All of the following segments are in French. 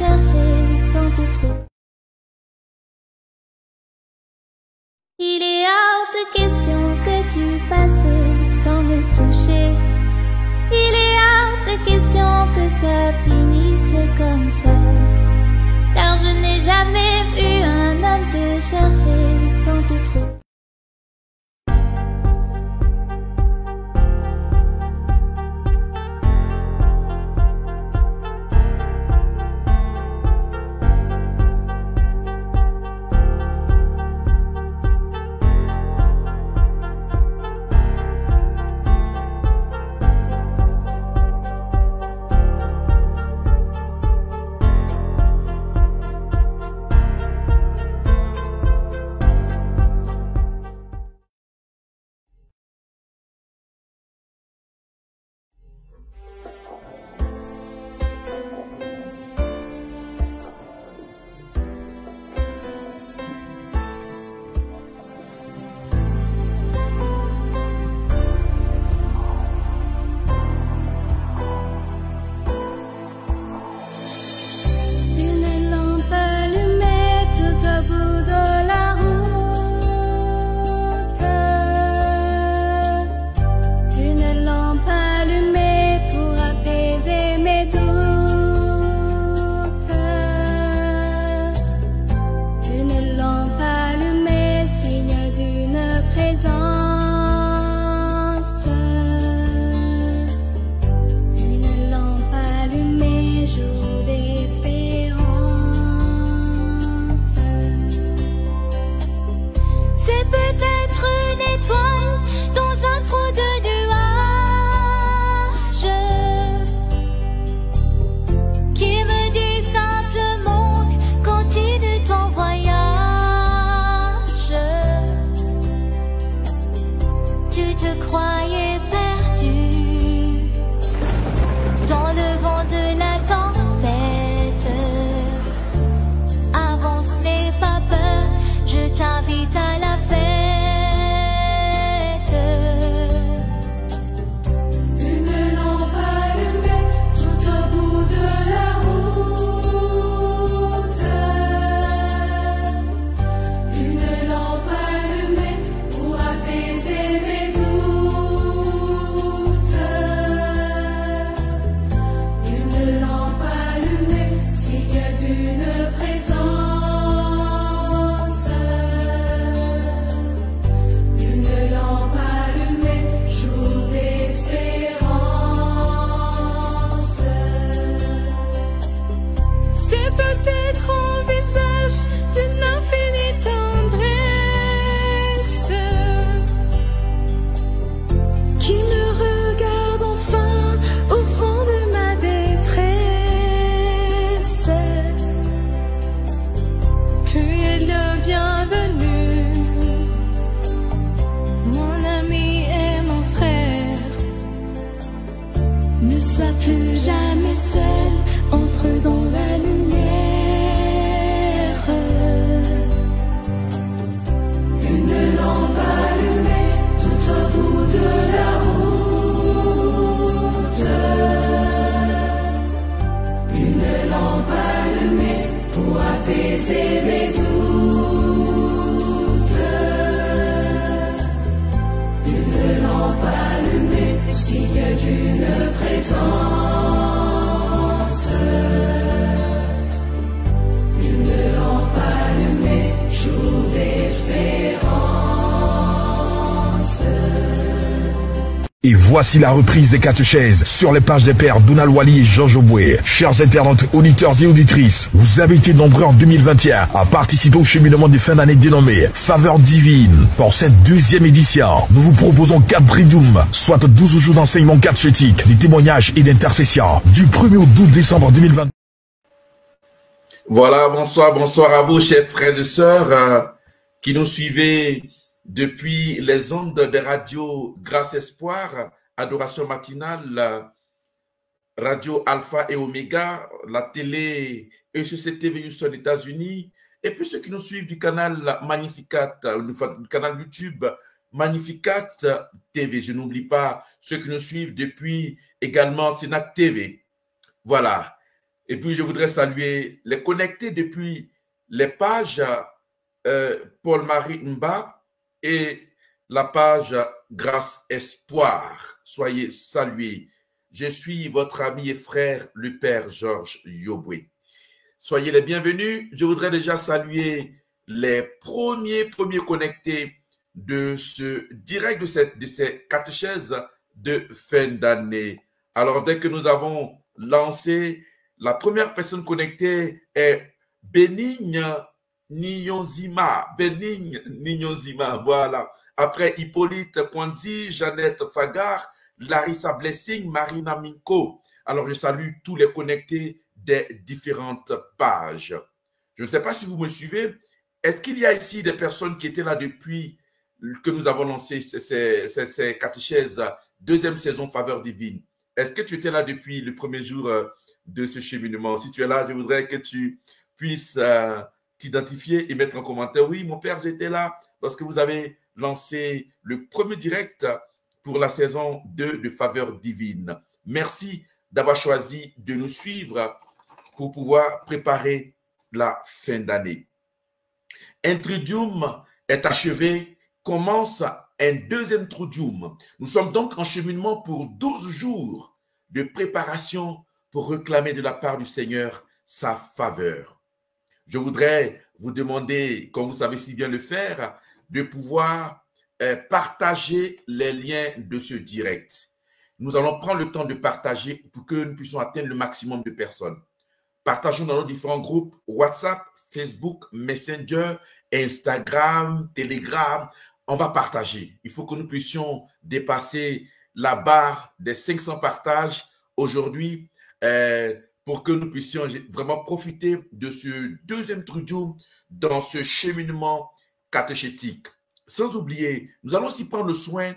chercher sans te trouver. Il est hors de question que tu passes sans me toucher. Il est hors de question que ça finisse comme ça. Car je n'ai jamais vu un homme te chercher sans te trouver. Et voici la reprise des Catechèses sur les pages des pères Donald Wally et Georges Oboué. Chers internautes, auditeurs et auditrices, vous avez été nombreux en 2021 à participer au cheminement de fin d'année dénommé Faveur Divine. Pour cette deuxième édition, nous vous proposons 4 triduum, soit 12 jours d'enseignement catchétique, de témoignages et d'intercession du 1er au 12 décembre 2020. Voilà, bonsoir à vous, chers frères et sœurs qui nous suivez depuis les ondes des radios Grâce Espoir, Adoration Matinale, Radio Alpha et Omega, la télé ECC TV Houston, États-Unis, et puis ceux qui nous suivent du canal Magnificat, du canal YouTube Magnificat TV. Je n'oublie pas ceux qui nous suivent depuis également Sénac TV. Voilà. Et puis, je voudrais saluer les connectés depuis les pages Paul-Marie Mba et la page Grâce Espoir. Soyez salués. Je suis votre ami et frère, le Père Georges Yoboué. Soyez les bienvenus. Je voudrais déjà saluer les premiers connectés de ce direct de ces catéchèses de fin d'année. Alors, dès que nous avons lancé, la première personne connectée est Bénigne Ninyonzima. Bénigne Ninyonzima, voilà. Après Hippolyte Poinzi, Jeannette Fagar, Larissa Blessing, Marina Minko. Alors, je salue tous les connectés des différentes pages. Je ne sais pas si vous me suivez. Est-ce qu'il y a ici des personnes qui étaient là depuis que nous avons lancé ces catéchèses, deuxième saison Faveur divine? Est-ce que tu étais là depuis le premier jour de ce cheminement? Si tu es là, je voudrais que tu puisses t'identifier et mettre en commentaire. Oui, mon père, j'étais là lorsque vous avez lancé le premier direct pour la saison 2 de Faveur divine. Merci d'avoir choisi de nous suivre pour pouvoir préparer la fin d'année. Un tridium est achevé, commence un deuxième tridium. Nous sommes donc en cheminement pour 12 jours de préparation pour réclamer de la part du Seigneur sa faveur. Je voudrais vous demander, comme vous savez si bien le faire, de pouvoir partager les liens de ce direct. Nous allons prendre le temps de partager pour que nous puissions atteindre le maximum de personnes. Partageons dans nos différents groupes WhatsApp, Facebook, Messenger, Instagram, Telegram. On va partager. Il faut que nous puissions dépasser la barre des 500 partages aujourd'hui pour que nous puissions vraiment profiter de ce deuxième tridium dans ce cheminement catéchétique. Sans oublier, nous allons aussi prendre le soin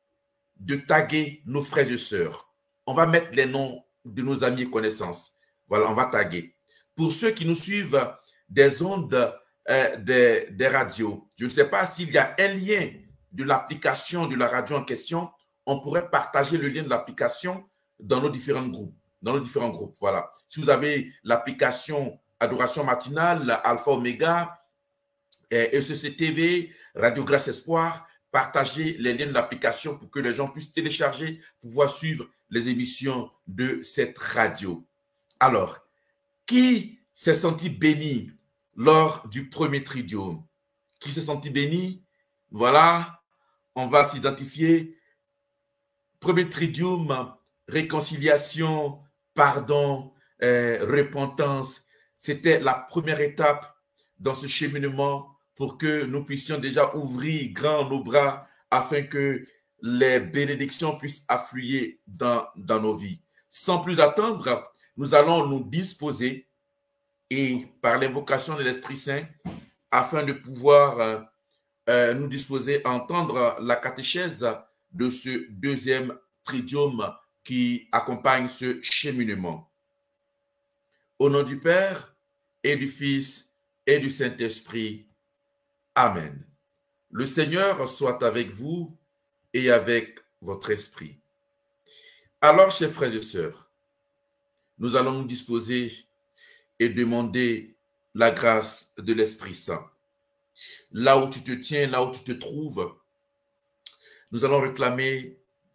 de taguer nos frères et sœurs. On va mettre les noms de nos amis et connaissances. Voilà, on va taguer. Pour ceux qui nous suivent des ondes des radios, je ne sais pas s'il y a un lien de l'application de la radio en question. On pourrait partager le lien de l'application dans nos différents groupes. Voilà. Si vous avez l'application Adoration Matinale, Alpha Omega, ECC TV, Radio Grâce Espoir, partagez les liens de l'application pour que les gens puissent télécharger pour pouvoir suivre les émissions de cette radio. Alors, qui s'est senti béni lors du premier tridium? Qui s'est senti béni? Voilà, on va s'identifier. Premier tridium, réconciliation, pardon, repentance. C'était la première étape dans ce cheminement pour que nous puissions déjà ouvrir grand nos bras afin que les bénédictions puissent affluer dans nos vies. Sans plus attendre, nous allons nous disposer et par l'invocation de l'Esprit Saint afin de pouvoir nous disposer à entendre la catéchèse de ce deuxième tridium qui accompagne ce cheminement. Au nom du Père et du Fils et du Saint-Esprit. Amen. Le Seigneur soit avec vous et avec votre esprit. Alors, chers frères et sœurs, nous allons nous disposer et demander la grâce de l'Esprit Saint. Là où tu te tiens, là où tu te trouves, nous allons réclamer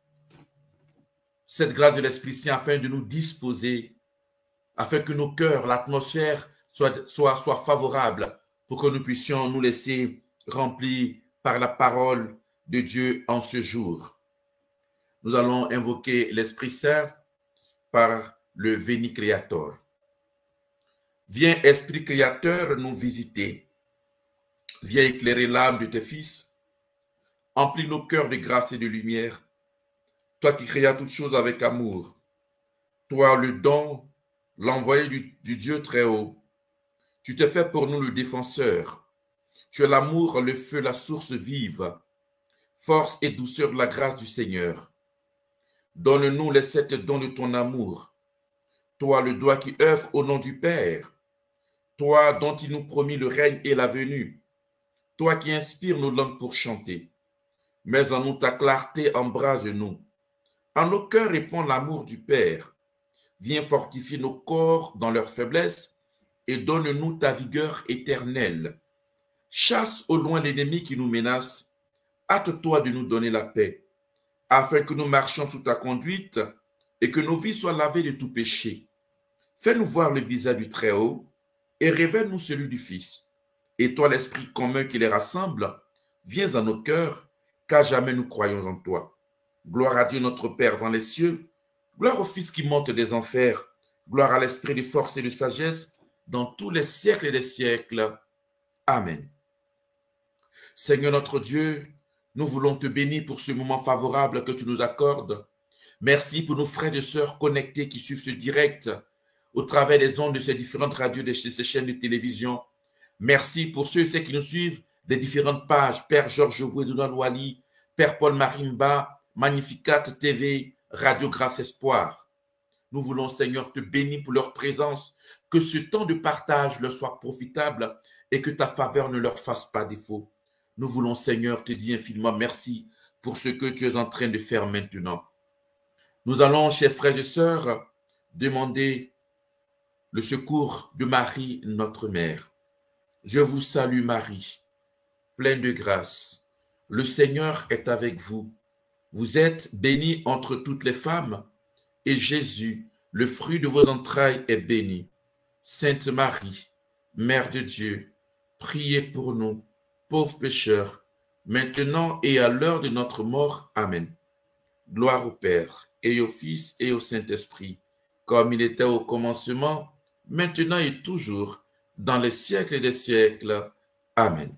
cette grâce de l'Esprit Saint afin de nous disposer, afin que nos cœurs, l'atmosphère soit favorable pour que nous puissions nous laisser remplir par la parole de Dieu en ce jour. Nous allons invoquer l'Esprit Saint par le Veni Creator. Viens, Esprit Créateur, nous visiter. Viens éclairer l'âme de tes fils. Emplis nos cœurs de grâce et de lumière. Toi qui créas toutes choses avec amour. Toi, le don, l'envoyé du Dieu très haut. Tu te fais pour nous le défenseur. Tu es l'amour, le feu, la source vive. Force et douceur de la grâce du Seigneur. Donne-nous les 7 dons de ton amour. Toi, le doigt qui œuvre au nom du Père. Toi dont il nous promit le règne et la venue. Toi qui inspires nos langues pour chanter. Mets en nous ta clarté, embrase-nous. En nos cœurs répand l'amour du Père. viens fortifier nos corps dans leur faiblesse et donne-nous ta vigueur éternelle. Chasse au loin l'ennemi qui nous menace. Hâte-toi de nous donner la paix, afin que nous marchions sous ta conduite et que nos vies soient lavées de tout péché. Fais-nous voir le visage du Très-Haut et révèle-nous celui du Fils. Et toi, l'Esprit commun qui les rassemble, viens à nos cœurs, car jamais nous croyons en toi. Gloire à Dieu notre Père dans les cieux, gloire au Fils qui monte des enfers, gloire à l'Esprit de force et de sagesse dans tous les siècles et des siècles. Amen. Seigneur notre Dieu, nous voulons te bénir pour ce moment favorable que tu nous accordes. Merci pour nos frères et sœurs connectés qui suivent ce direct au travers des ondes de ces différentes radios, de ces chaînes de télévision. Merci pour ceux et celles qui nous suivent des différentes pages, Père Georges Boué, Donald Wally, Père Paul Marimba, Magnificat TV, Radio Grâce Espoir. Nous voulons, Seigneur, te bénir pour leur présence, que ce temps de partage leur soit profitable et que ta faveur ne leur fasse pas défaut. Nous voulons, Seigneur, te dire infiniment merci pour ce que tu es en train de faire maintenant. Nous allons, chers frères et sœurs, demander le secours de Marie, notre mère. Je vous salue, Marie, pleine de grâce. Le Seigneur est avec vous. Vous êtes bénie entre toutes les femmes, et Jésus, le fruit de vos entrailles, est béni. Sainte Marie, Mère de Dieu, priez pour nous, pauvres pécheurs, maintenant et à l'heure de notre mort. Amen. Gloire au Père, et au Fils, et au Saint-Esprit, comme il était au commencement, maintenant et toujours, dans les siècles des siècles. Amen.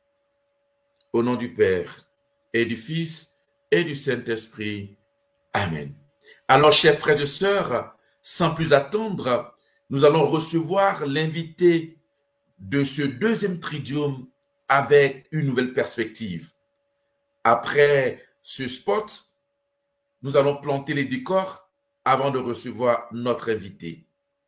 Au nom du Père, et du Fils, et du Saint-Esprit. Amen. Alors, chers frères et sœurs, sans plus attendre, nous allons recevoir l'invité de ce deuxième tridium avec une nouvelle perspective. Après ce spot, nous allons planter les décors avant de recevoir notre invité.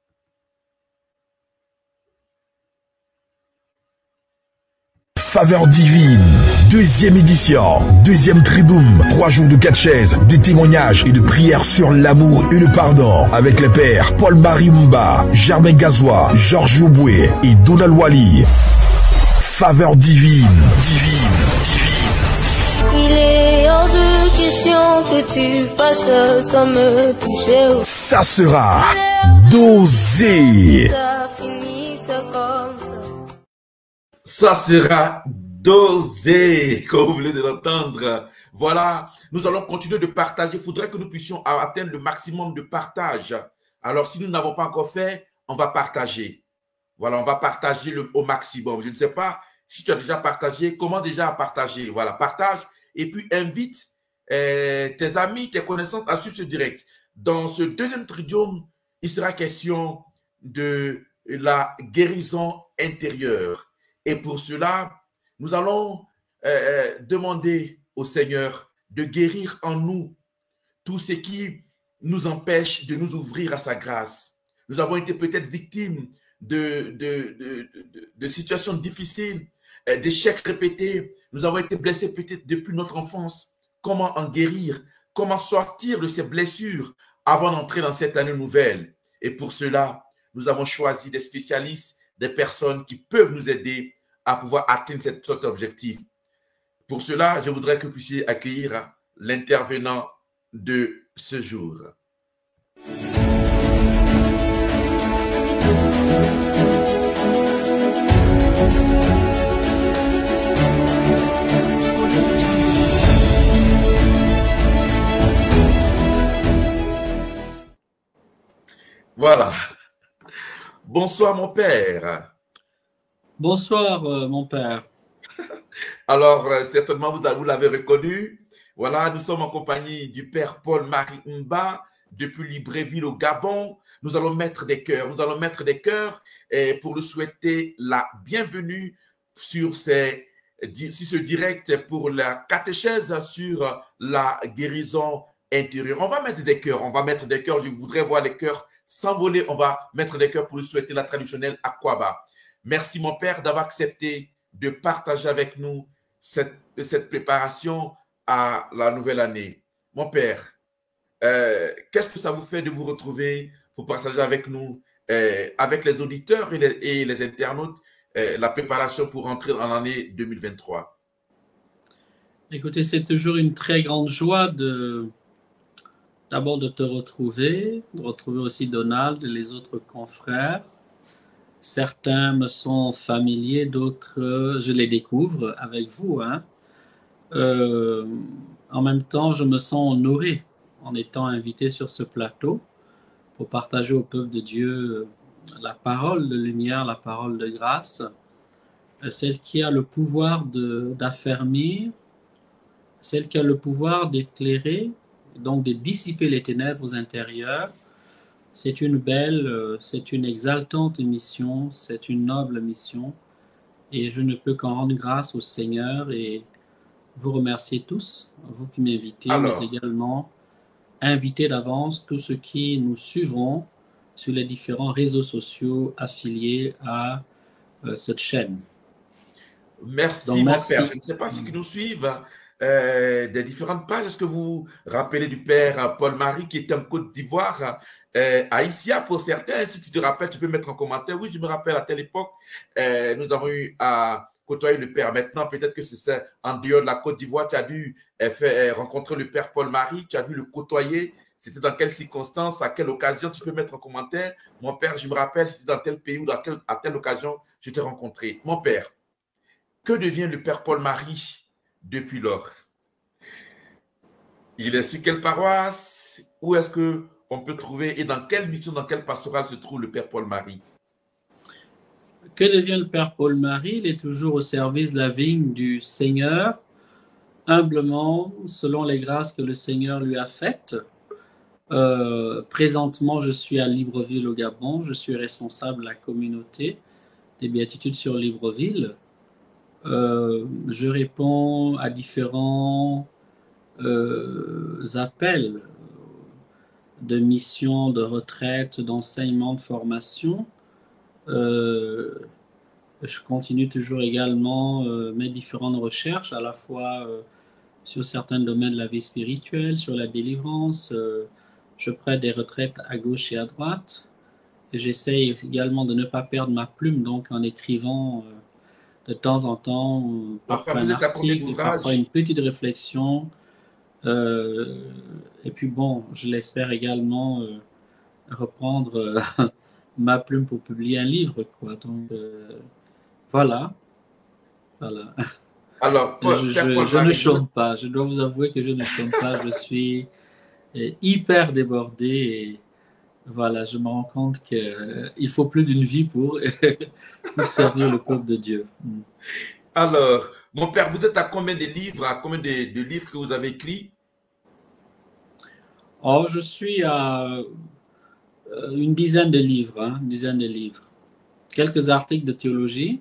Faveur divine, deuxième édition, deuxième triduum, 3 jours de catechèse, des témoignages et de prières sur l'amour et le pardon avec les pères Paul Marimba, Germain Gazois, Georges Oboué et Donald Wally. Faveur divine, divine, divine. Il est hors de question que tu passes sans me toucher. Ça sera dosé. Ça finisse comme ça. Ça sera dosé, comme vous venez de l'entendre. Voilà, nous allons continuer de partager. Il faudrait que nous puissions atteindre le maximum de partage. Alors, si nous n'avons pas encore fait, on va partager. Voilà, on va partager au maximum. Je ne sais pas si tu as déjà partagé, comment déjà partager. Voilà, partage et puis invite tes amis, tes connaissances à suivre ce direct. Dans ce deuxième tridium, il sera question de la guérison intérieure. Et pour cela, nous allons demander au Seigneur de guérir en nous tout ce qui nous empêche de nous ouvrir à sa grâce. Nous avons été peut-être victimes de situations difficiles, d'échecs répétés. Nous avons été blessés peut-être depuis notre enfance. Comment en guérir? Comment sortir de ces blessures avant d'entrer dans cette année nouvelle? Et pour cela, nous avons choisi des spécialistes, des personnes qui peuvent nous aider à pouvoir atteindre cet objectif. Pour cela, je voudrais que vous puissiez accueillir l'intervenant de ce jour. Voilà. Bonsoir mon père. Bonsoir mon père. Alors, certainement, vous l'avez reconnu. Voilà, nous sommes en compagnie du père Paul Marimba depuis Libreville au Gabon. Nous allons mettre des cœurs. Nous allons mettre des cœurs pour lui souhaiter la bienvenue sur ce direct pour la catéchèse sur la guérison intérieure. On va mettre des cœurs. On va mettre des cœurs. Je voudrais voir les cœurs s'envoler. On va mettre des cœurs pour lui souhaiter la traditionnelle Akwaba. Merci mon père d'avoir accepté de partager avec nous cette préparation à la nouvelle année. Mon père, qu'est-ce que ça vous fait de vous retrouver pour partager avec nous, avec les auditeurs et les internautes, la préparation pour entrer en l'année 2023? Écoutez, c'est toujours une très grande joie d'abord de te retrouver, de retrouver aussi Donald et les autres confrères. Certains me sont familiers, d'autres, je les découvre avec vous, hein. En même temps, je me sens honoré en étant invité sur ce plateau pour partager au peuple de Dieu la parole de lumière, la parole de grâce, celle qui a le pouvoir d'affermir, celle qui a le pouvoir d'éclairer, donc de dissiper les ténèbres intérieures. C'est une belle, c'est une exaltante mission, c'est une noble mission, et je ne peux qu'en rendre grâce au Seigneur et vous remercier tous, vous qui m'invitez, mais également inviter d'avance tous ceux qui nous suivront sur les différents réseaux sociaux affiliés à cette chaîne. Merci, donc, merci, mon père. Je ne sais pas ceux qui nous suivent des différentes pages. Est-ce que vous vous rappelez du père Paul-Marie qui était en Côte d'Ivoire, à Issia pour certains? Si tu te rappelles, tu peux mettre en commentaire. Oui, je me rappelle à telle époque, nous avons eu à côtoyer le père. Maintenant, peut-être que c'est en dehors de la Côte d'Ivoire, tu as dû rencontrer le père Paul-Marie, tu as dû le côtoyer. C'était dans quelles circonstances, à quelle occasion? Tu peux mettre en commentaire. Mon père, je me rappelle, c'était dans tel pays ou à telle occasion, je t'ai rencontré. Mon père, que devient le père Paul-Marie depuis lors? Il est sur quelle paroisse? Où est-ce qu'on peut trouver et dans quelle mission, dans quelle pastorale se trouve le père Paul-Marie? Que devient le père Paul-Marie? Il est toujours au service de la vigne du Seigneur, humblement, selon les grâces que le Seigneur lui a faites. Présentement, je suis à Libreville au Gabon. Je suis responsable de la communauté des béatitudes sur Libreville. Je réponds à différents appels de mission, de retraite, d'enseignement, de formation. Je continue toujours également mes différentes recherches, à la fois sur certains domaines de la vie spirituelle, sur la délivrance. Je prête des retraites à gauche et à droite. J'essaye également de ne pas perdre ma plume, donc en écrivant de temps en temps, parfois un article, parfois une petite réflexion. Et puis bon, je l'espère également reprendre ma plume pour publier un livre, quoi. Donc voilà. Alors, je ne chôme pas. Je dois vous avouer que je ne chôme pas. Je suis hyper débordé et voilà, je me rends compte qu'il faut plus d'une vie pour servir le peuple de Dieu. Alors, mon père, vous êtes à combien de livres, à combien de livres que vous avez écrits? Oh, je suis à une dizaine de livres, hein, une dizaine de livres. Quelques articles de théologie.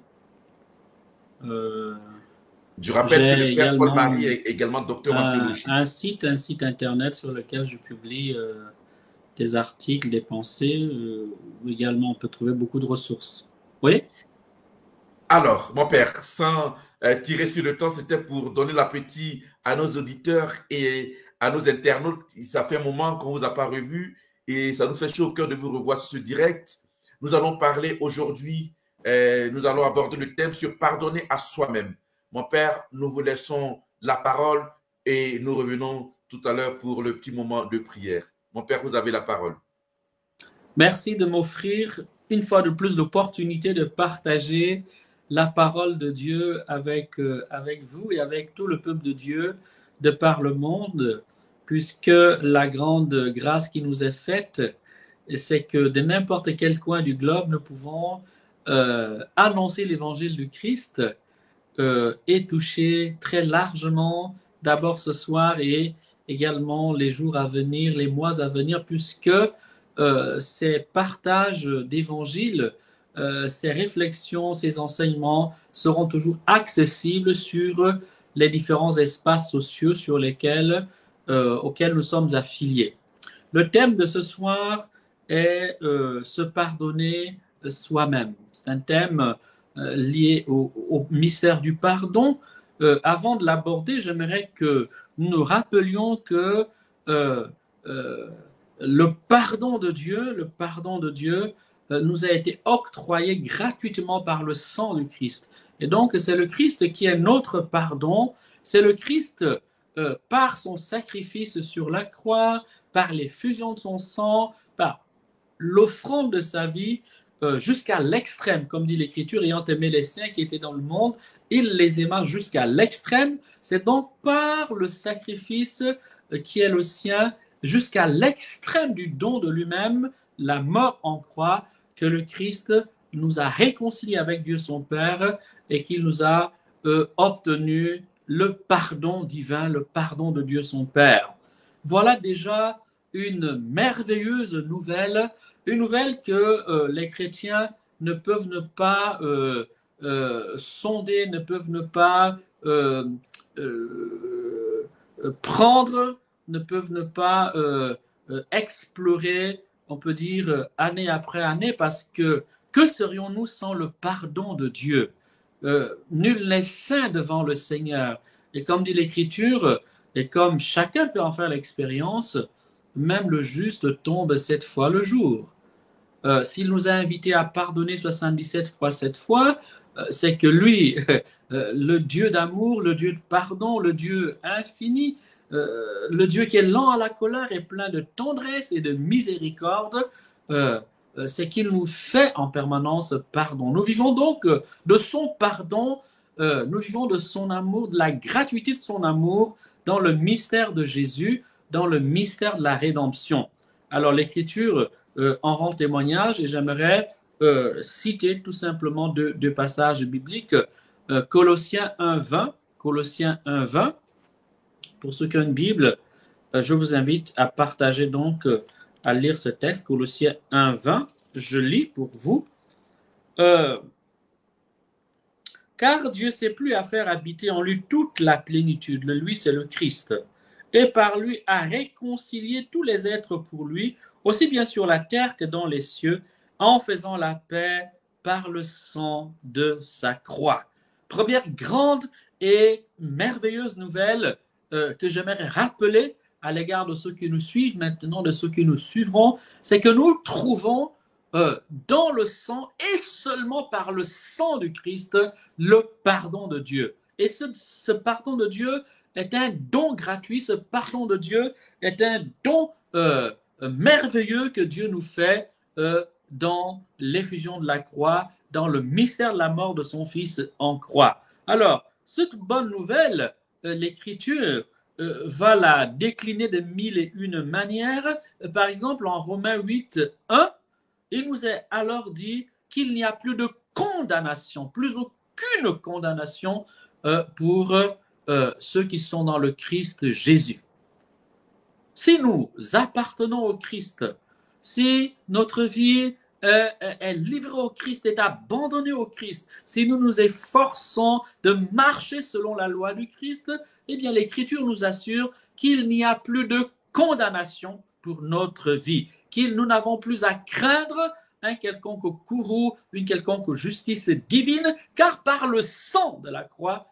Je rappelle que le père Paul-Marie est également docteur en théologie. Un site internet sur lequel je publie des articles, des pensées. Où également, on peut trouver beaucoup de ressources. Oui? Alors, mon père, sans tirer sur le temps, c'était pour donner l'appétit à nos auditeurs et à nos internautes. Ça fait un moment qu'on ne vous a pas revu et ça nous fait chaud au cœur de vous revoir sur ce direct. Nous allons parler aujourd'hui, nous allons aborder le thème sur pardonner à soi-même. Mon père, nous vous laissons la parole et nous revenons tout à l'heure pour le petit moment de prière. Mon père, vous avez la parole. Merci de m'offrir une fois de plus l'opportunité de partager la parole de Dieu avec vous et avec tout le peuple de Dieu de par le monde, puisque la grande grâce qui nous est faite, c'est que de n'importe quel coin du globe, nous pouvons annoncer l'évangile du Christ et toucher très largement, d'abord ce soir et également les jours à venir, les mois à venir, puisque ces partages d'évangile, ces réflexions, ces enseignements seront toujours accessibles sur les différents espaces sociaux sur lesquels, auxquels nous sommes affiliés. Le thème de ce soir est se pardonner soi-même. C'est un thème lié au mystère du pardon. Avant de l'aborder, j'aimerais que nous nous rappelions que le pardon de Dieu nous a été octroyé gratuitement par le sang du Christ. Et donc, c'est le Christ qui est notre pardon. C'est le Christ, par son sacrifice sur la croix, par l'effusion de son sang, par l'offrande de sa vie, jusqu'à l'extrême, comme dit l'Écriture, ayant aimé les siens qui étaient dans le monde, il les aima jusqu'à l'extrême. C'est donc par le sacrifice qui est le sien, jusqu'à l'extrême du don de lui-même, la mort en croix, que le Christ nous a réconciliés avec Dieu son Père et qu'il nous a obtenu le pardon divin, le pardon de Dieu son Père. Voilà déjà une merveilleuse nouvelle, une nouvelle que les chrétiens ne peuvent ne pas sonder, ne peuvent ne pas prendre, ne peuvent ne pas explorer, on peut dire année après année, parce que serions-nous sans le pardon de Dieu? Nul n'est saint devant le Seigneur. Et comme dit l'Écriture, et comme chacun peut en faire l'expérience, même le juste tombe 7 fois le jour. S'il nous a invités à pardonner 77 fois 7 fois, c'est que lui, le Dieu d'amour, le Dieu de pardon, le Dieu infini, le Dieu qui est lent à la colère et plein de tendresse et de miséricorde, c'est qu'il nous fait en permanence pardon. Nous vivons donc de son pardon, nous vivons de son amour, de la gratuité de son amour dans le mystère de Jésus, dans le mystère de la rédemption. Alors l'Écriture en rend témoignage et j'aimerais citer tout simplement deux passages bibliques. Colossiens 1:20, Colossiens 1:20. Pour ceux qui ont une Bible, je vous invite à partager donc, à lire ce texte, Colossiens 1:20. Je lis pour vous. Car Dieu s'est plu à faire habiter en lui toute la plénitude. Le lui, c'est le Christ. Et par lui à réconcilier tous les êtres pour lui, aussi bien sur la terre que dans les cieux, en faisant la paix par le sang de sa croix. Première grande et merveilleuse nouvelle que j'aimerais rappeler à l'égard de ceux qui nous suivent maintenant, de ceux qui nous suivront, c'est que nous trouvons dans le sang et seulement par le sang du Christ le pardon de Dieu. Et ce pardon de Dieu est un don gratuit, ce pardon de Dieu est un don merveilleux que Dieu nous fait dans l'effusion de la croix, dans le mystère de la mort de son Fils en croix. Alors, cette bonne nouvelle, l'Écriture va la décliner de 1001 manières. Par exemple, en Romains 8:1, il nous est alors dit qu'il n'y a plus de condamnation, plus aucune condamnation pour ceux qui sont dans le Christ Jésus. Si nous appartenons au Christ, si notre vie est livrée au Christ, est abandonnée au Christ, si nous nous efforçons de marcher selon la loi du Christ, eh bien l'Écriture nous assure qu'il n'y a plus de condamnation pour notre vie, nous n'avons plus à craindre un quelconque courroux, une quelconque justice divine, car par le sang de la croix,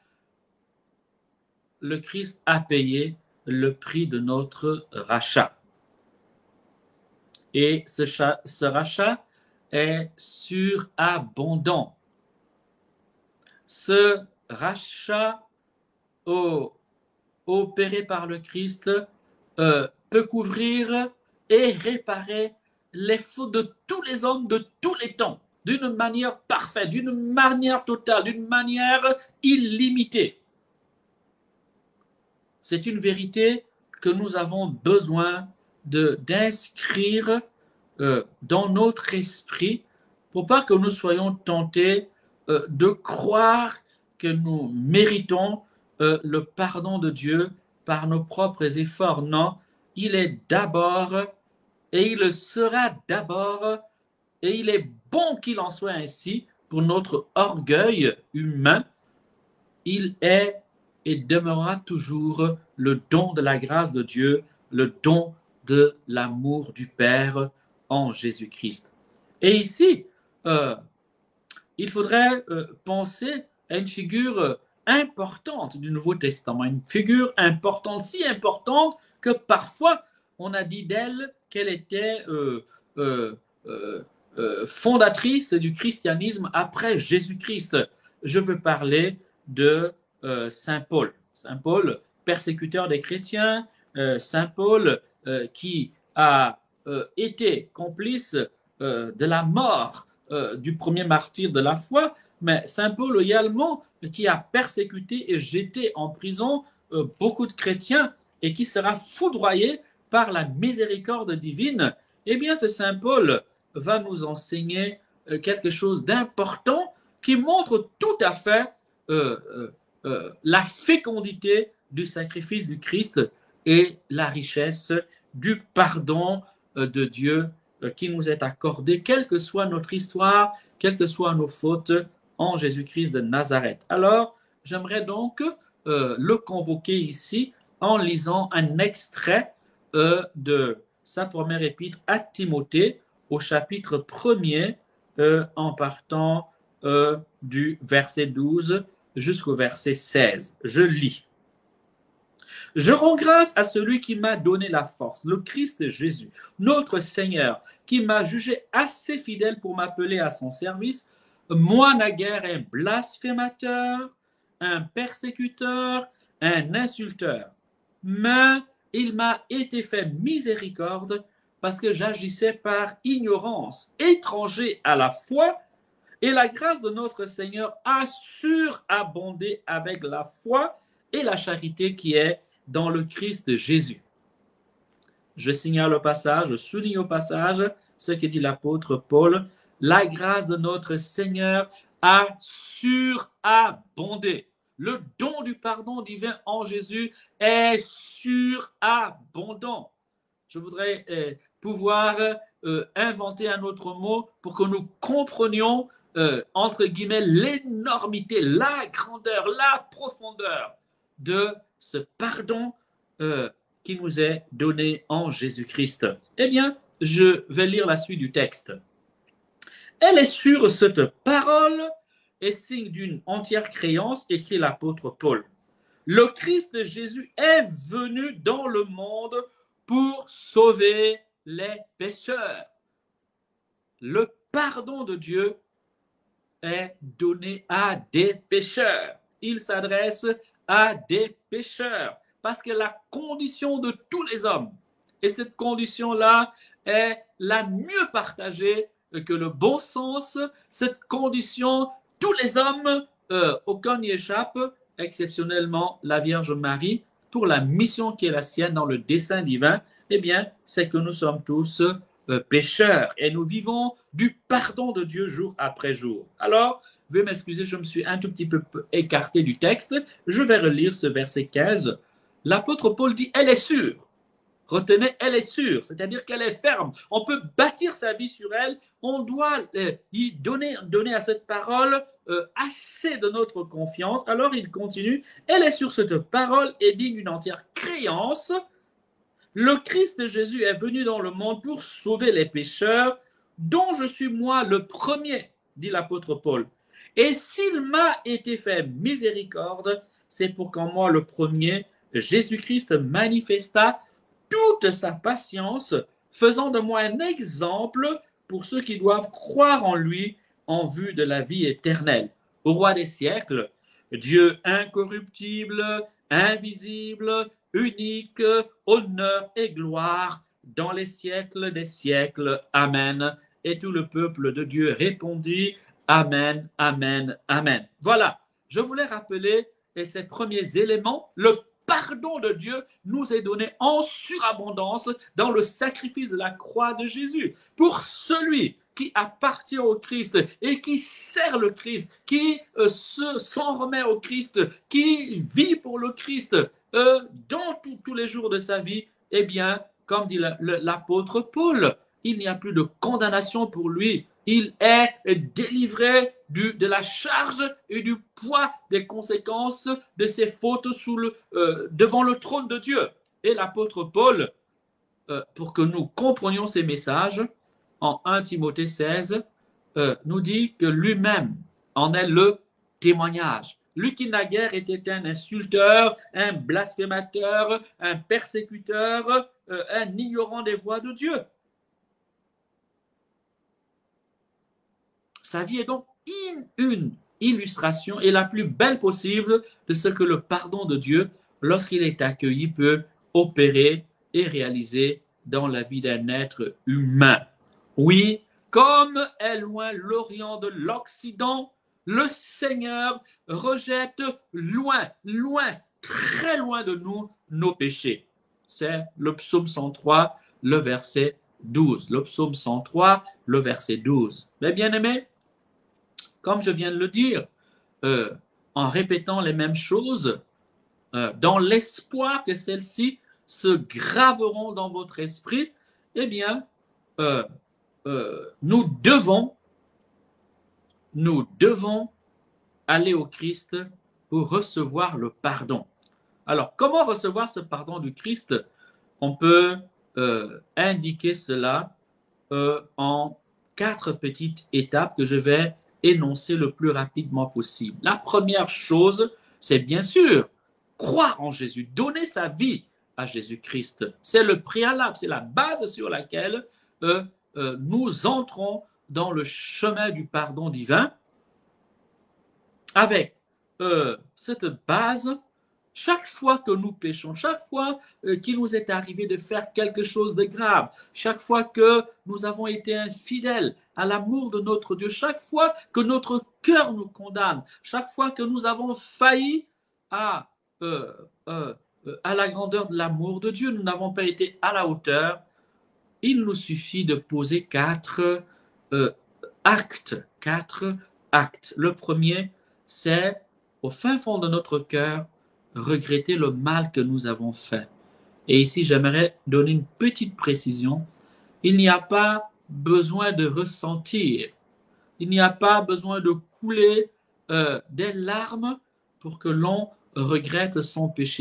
le Christ a payé le prix de notre rachat. Et ce rachat est surabondant. Ce rachat opéré par le Christ peut couvrir et réparer les fautes de tous les hommes de tous les temps, d'une manière parfaite, d'une manière totale, d'une manière illimitée. C'est une vérité que nous avons besoin d'inscrire dans notre esprit pour pas que nous soyons tentés de croire que nous méritons le pardon de Dieu par nos propres efforts. Non, il est d'abord et il sera d'abord et il est bon qu'il en soit ainsi pour notre orgueil humain. Il est et demeurera toujours le don de la grâce de Dieu, le don de l'amour du Père en Jésus-Christ. Et ici, il faudrait penser à une figure importante du Nouveau Testament, une figure importante, si importante que parfois on a dit d'elle qu'elle était fondatrice du christianisme après Jésus-Christ. Je veux parler de Saint Paul. Saint Paul, persécuteur des chrétiens, Saint Paul qui a été complice de la mort du premier martyr de la foi, mais Saint Paul également qui a persécuté et jeté en prison beaucoup de chrétiens et qui sera foudroyé par la miséricorde divine. Eh bien, ce Saint Paul va nous enseigner quelque chose d'important qui montre tout à fait la fécondité du sacrifice du Christ et la richesse du pardon de Dieu qui nous est accordé, quelle que soit notre histoire, quelles que soient nos fautes, en Jésus-Christ de Nazareth. Alors, j'aimerais donc le convoquer ici en lisant un extrait de sa première épître à Timothée au chapitre 1er en partant du verset 12 jusqu'au verset 16. Je lis. « Je rends grâce à celui qui m'a donné la force, le Christ Jésus, notre Seigneur, qui m'a jugé assez fidèle pour m'appeler à son service, moi naguère un blasphémateur, un persécuteur, un insulteur. Mais il m'a été fait miséricorde parce que j'agissais par ignorance, étranger à la foi, et la grâce de notre Seigneur a surabondé avec la foi et la charité qui est dans le Christ Jésus. » Je signale au passage, je souligne au passage ce que dit l'apôtre Paul. La grâce de notre Seigneur a surabondé. Le don du pardon divin en Jésus est surabondant. Je voudrais pouvoir inventer un autre mot pour que nous comprenions, entre guillemets, l'énormité, la grandeur, la profondeur de ce pardon qui nous est donné en Jésus-Christ. Eh bien, je vais lire la suite du texte. Elle est sûre, cette parole est signe d'une entière créance, écrit l'apôtre Paul. Le Christ Jésus est venu dans le monde pour sauver les pécheurs. Le pardon de Dieu est donné à des pécheurs. Il s'adresse à des pécheurs parce que la condition de tous les hommes, et cette condition-là est la mieux partagée que le bon sens, cette condition, tous les hommes, aucun n'y échappe, exceptionnellement la Vierge Marie, pour la mission qui est la sienne dans le dessein divin, eh bien, c'est que nous sommes tous pécheurs et nous vivons du pardon de Dieu jour après jour. Alors, veuillez m'excuser, je me suis un tout petit peu écarté du texte. Je vais relire ce verset 15. L'apôtre Paul dit « Elle est sûre ». Retenez, elle est sûre, c'est-à-dire qu'elle est ferme. On peut bâtir sa vie sur elle. On doit y donner à cette parole assez de notre confiance. Alors il continue. Elle est sûre, cette parole est digne d'une entière créance. Le Christ Jésus est venu dans le monde pour sauver les pécheurs, dont je suis moi le premier, dit l'apôtre Paul. Et s'il m'a été fait miséricorde, c'est pour qu'en moi le premier, Jésus-Christ manifesta toute sa patience, faisant de moi un exemple pour ceux qui doivent croire en lui en vue de la vie éternelle. Au roi des siècles, Dieu incorruptible, invisible, unique, honneur et gloire dans les siècles des siècles. Amen. Et tout le peuple de Dieu répondit Amen, Amen, Amen. Voilà, je voulais rappeler ces premiers éléments. Le pardon de Dieu nous est donné en surabondance dans le sacrifice de la croix de Jésus. Pour celui qui appartient au Christ et qui sert le Christ, qui s'en remet au Christ, qui vit pour le Christ dans tous les jours de sa vie, eh bien, comme dit l'apôtre Paul, il n'y a plus de condamnation pour lui. Il est délivré de la charge et du poids des conséquences de ses fautes devant le trône de Dieu. Et l'apôtre Paul, pour que nous comprenions ces messages, en 1 Timothée 16, nous dit que lui-même en est le témoignage. lui qui naguère était un insulteur, un blasphémateur, un persécuteur, un ignorant des voies de Dieu. Sa vie est donc une illustration et la plus belle possible de ce que le pardon de Dieu, lorsqu'il est accueilli, peut opérer et réaliser dans la vie d'un être humain. Oui, comme est loin l'Orient de l'Occident, le Seigneur rejette loin, loin, très loin de nous nos péchés. C'est le psaume 103, le verset 12. Le psaume 103, le verset 12. Mais bien aimés, comme je viens de le dire, en répétant les mêmes choses, dans l'espoir que celles-ci se graveront dans votre esprit, eh bien, nous devons aller au Christ pour recevoir le pardon. Alors, comment recevoir ce pardon du Christ? On peut indiquer cela en 4 petites étapes que je vais énoncer le plus rapidement possible. La première chose, c'est bien sûr croire en Jésus, donner sa vie à Jésus-Christ. C'est le préalable, c'est la base sur laquelle nous entrons dans le chemin du pardon divin. Avec cette base, chaque fois que nous péchons, chaque fois qu'il nous est arrivé de faire quelque chose de grave, chaque fois que nous avons été infidèles à l'amour de notre Dieu, chaque fois que notre cœur nous condamne, chaque fois que nous avons failli à la grandeur de l'amour de Dieu, nous n'avons pas été à la hauteur, il nous suffit de poser 4 actes. Le premier, c'est au fin fond de notre cœur, regretter le mal que nous avons fait. Et ici, j'aimerais donner une petite précision. Il n'y a pas besoin de ressentir, il n'y a pas besoin de couler des larmes pour que l'on regrette son péché.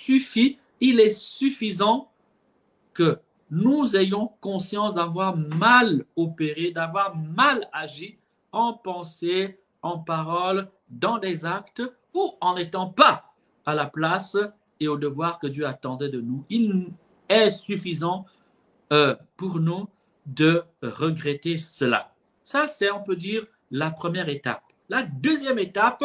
Il est suffisant que nous ayons conscience d'avoir mal opéré, d'avoir mal agi en pensée, en parole, dans des actes ou en n'étant pas à la place et au devoir que Dieu attendait de nous. Il est suffisant pour nous de regretter cela. Ça, c'est, on peut dire, la première étape. La deuxième étape,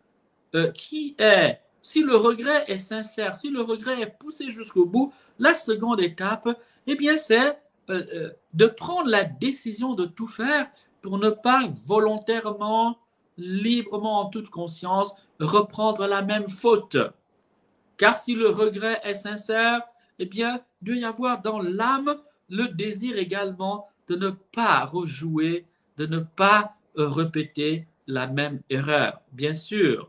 qui est, si le regret est sincère, si le regret est poussé jusqu'au bout, la seconde étape, eh bien, c'est de prendre la décision de tout faire pour ne pas volontairement, librement, en toute conscience, reprendre la même faute. Car si le regret est sincère, eh bien, il doit y avoir dans l'âme le désir également de ne pas rejouer, de ne pas répéter la même erreur. Bien sûr,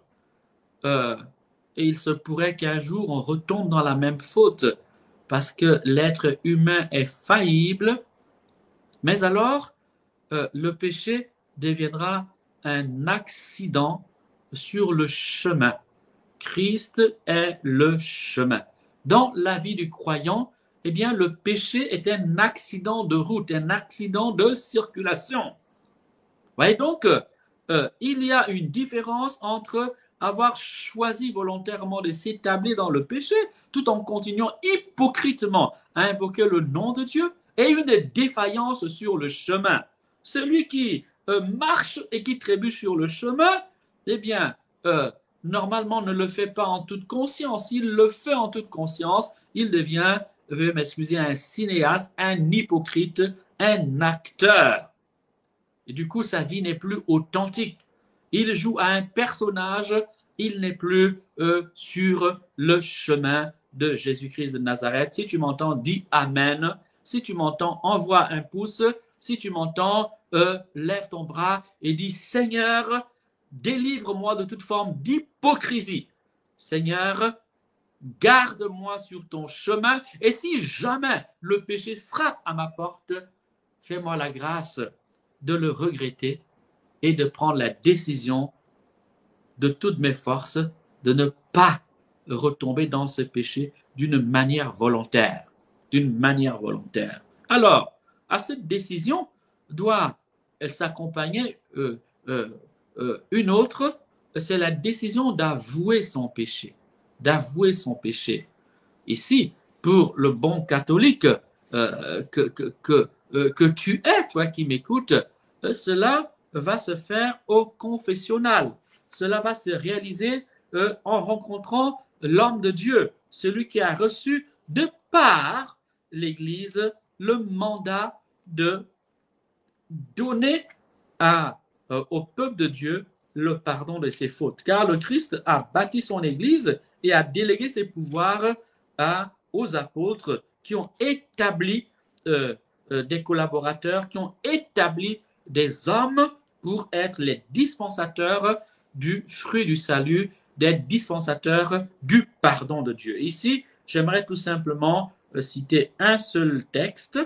et il se pourrait qu'un jour on retombe dans la même faute parce que l'être humain est faillible, mais alors le péché deviendra un accident sur le chemin. Christ est le chemin. Dans la vie du croyant, eh bien, le péché est un accident de route, un accident de circulation. Vous voyez donc, il y a une différence entre avoir choisi volontairement de s'établir dans le péché tout en continuant hypocritement à invoquer le nom de Dieu et une défaillance sur le chemin. Celui qui marche et qui trébuche sur le chemin, eh bien, normalement ne le fait pas en toute conscience. S'il le fait en toute conscience, il devient, veuillez m'excuser, un cinéaste, un hypocrite, un acteur. Et du coup, sa vie n'est plus authentique. Il joue à un personnage, il n'est plus sur le chemin de Jésus-Christ de Nazareth. Si tu m'entends, dis Amen. Si tu m'entends, envoie un pouce. Si tu m'entends, lève ton bras et dis Seigneur, délivre-moi de toute forme d'hypocrisie. Seigneur, garde-moi sur ton chemin. Et si jamais le péché frappe à ma porte, fais-moi la grâce de le regretter et de prendre la décision de toutes mes forces de ne pas retomber dans ce péché d'une manière volontaire. Alors, à cette décision doit s'accompagner une autre c'est la décision d'avouer son péché. D'avouer son péché. Ici, pour le bon catholique que tu es, toi qui m'écoutes, cela va se faire au confessionnal. Cela va se réaliser en rencontrant l'homme de Dieu, celui qui a reçu de par l'Église le mandat de donner au peuple de Dieu le pardon de ses fautes. Car le Christ a bâti son Église et a délégué ses pouvoirs aux apôtres qui ont établi des collaborateurs, qui ont établi des hommes pour être les dispensateurs du fruit du salut, des dispensateurs du pardon de Dieu. Ici, j'aimerais tout simplement citer un seul texte,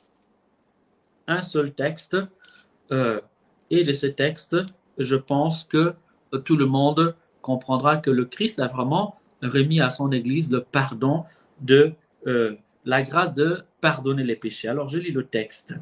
et de ce texte, je pense que tout le monde comprendra que le Christ a vraiment remis à son Église le pardon de la grâce de pardonner les péchés. Alors, je lis le texte.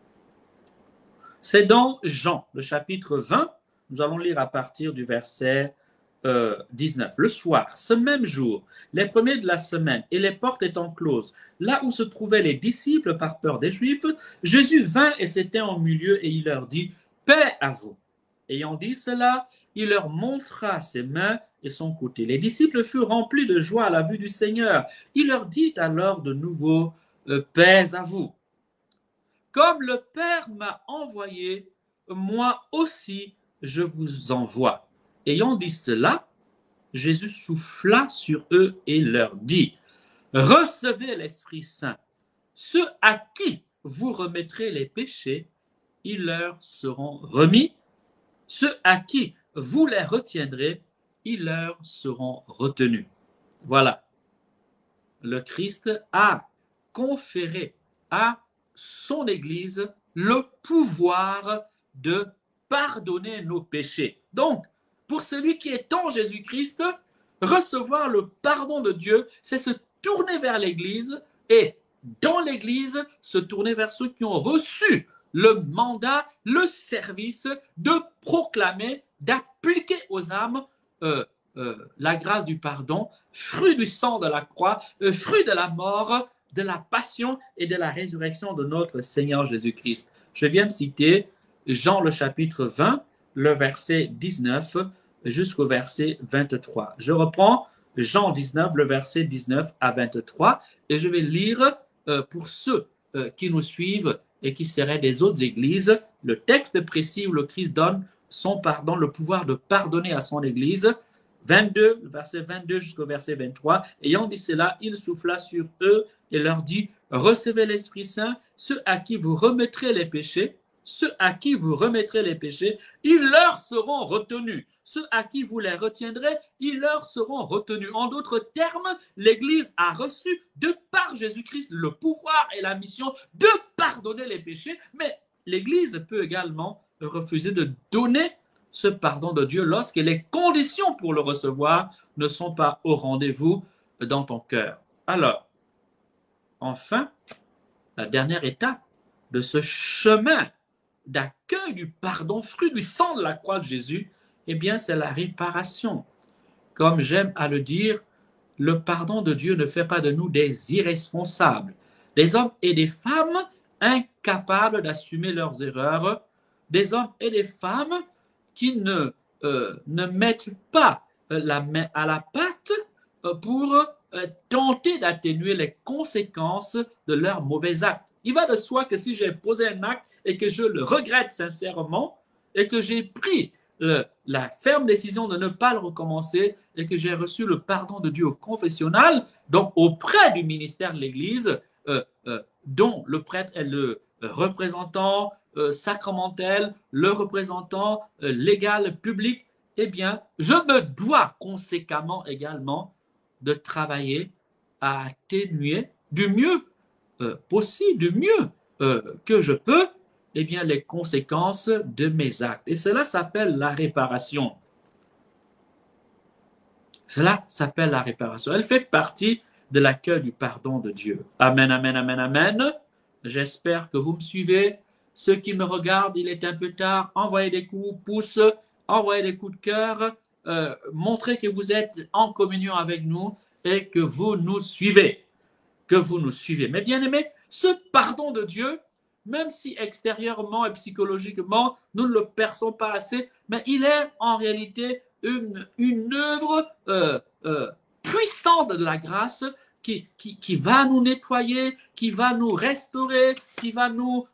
C'est dans Jean, le chapitre 20. Nous allons lire à partir du verset 19. Le soir, ce même jour, les premiers de la semaine et les portes étant closes, là où se trouvaient les disciples par peur des Juifs, Jésus vint et s'était au milieu et il leur dit « Paix à vous ». Ayant dit cela, il leur montra ses mains et son côté. Les disciples furent remplis de joie à la vue du Seigneur. Il leur dit alors de nouveau « Paix à vous ». Comme le Père m'a envoyé, moi aussi je vous envoie. Ayant dit cela, Jésus souffla sur eux et leur dit, recevez l'Esprit Saint. Ceux à qui vous remettrez les péchés, ils leur seront remis. Ceux à qui vous les retiendrez, ils leur seront retenus. Voilà. Le Christ a conféré à son Église le pouvoir de pardonner nos péchés. Donc, pour celui qui est en Jésus-Christ, recevoir le pardon de Dieu, c'est se tourner vers l'Église et dans l'Église, se tourner vers ceux qui ont reçu le mandat, le service de proclamer, d'appliquer aux âmes la grâce du pardon, fruit du sang de la croix, fruit de la mort, de la passion et de la résurrection de notre Seigneur Jésus-Christ. Je viens de citer Jean le chapitre 20, le verset 19 jusqu'au verset 23. Je reprends Jean 19, le verset 19 à 23 et je vais lire pour ceux qui nous suivent et qui seraient des autres églises, le texte précis où le Christ donne son pardon, le pouvoir de pardonner à son église. 22, verset 22 jusqu'au verset 23. Ayant dit cela, il souffla sur eux et leur dit, recevez l'Esprit Saint, ceux à qui vous remettrez les péchés, ceux à qui vous remettrez les péchés, ils leur seront retenus. Ceux à qui vous les retiendrez, ils leur seront retenus. En d'autres termes, l'Église a reçu de par Jésus-Christ le pouvoir et la mission de pardonner les péchés, mais l'Église peut également refuser de donner ce pardon de Dieu lorsque les conditions pour le recevoir ne sont pas au rendez-vous dans ton cœur. Alors, enfin, la dernière étape de ce chemin d'accueil du pardon, fruit du sang de la croix de Jésus, eh bien, c'est la réparation. Comme j'aime à le dire, le pardon de Dieu ne fait pas de nous des irresponsables, des hommes et des femmes incapables d'assumer leurs erreurs, des hommes et des femmes qui ne mettent pas la main à la pâte pour tenter d'atténuer les conséquences de leurs mauvais actes. Il va de soi que si j'ai posé un acte et que je le regrette sincèrement et que j'ai pris la ferme décision de ne pas le recommencer et que j'ai reçu le pardon de Dieu au confessionnal, donc auprès du ministère de l'Église, dont le prêtre est le représentant sacramentel, le représentant légal public, eh bien, je me dois conséquemment également de travailler à atténuer du mieux possible, du mieux que je peux, eh bien, les conséquences de mes actes. Et cela s'appelle la réparation. Cela s'appelle la réparation. Elle fait partie de l'accueil du pardon de Dieu. Amen, amen, amen, amen. J'espère que vous me suivez. Ceux qui me regardent, il est un peu tard. Envoyez des coups de pouce, envoyez des coups de cœur. montrer que vous êtes en communion avec nous et que vous nous suivez. Que vous nous suivez. Mais bien aimés, ce pardon de Dieu, même si extérieurement et psychologiquement, nous ne le perçons pas assez, mais il est en réalité une œuvre puissante de la grâce qui va nous nettoyer, qui va nous restaurer, qui va nous,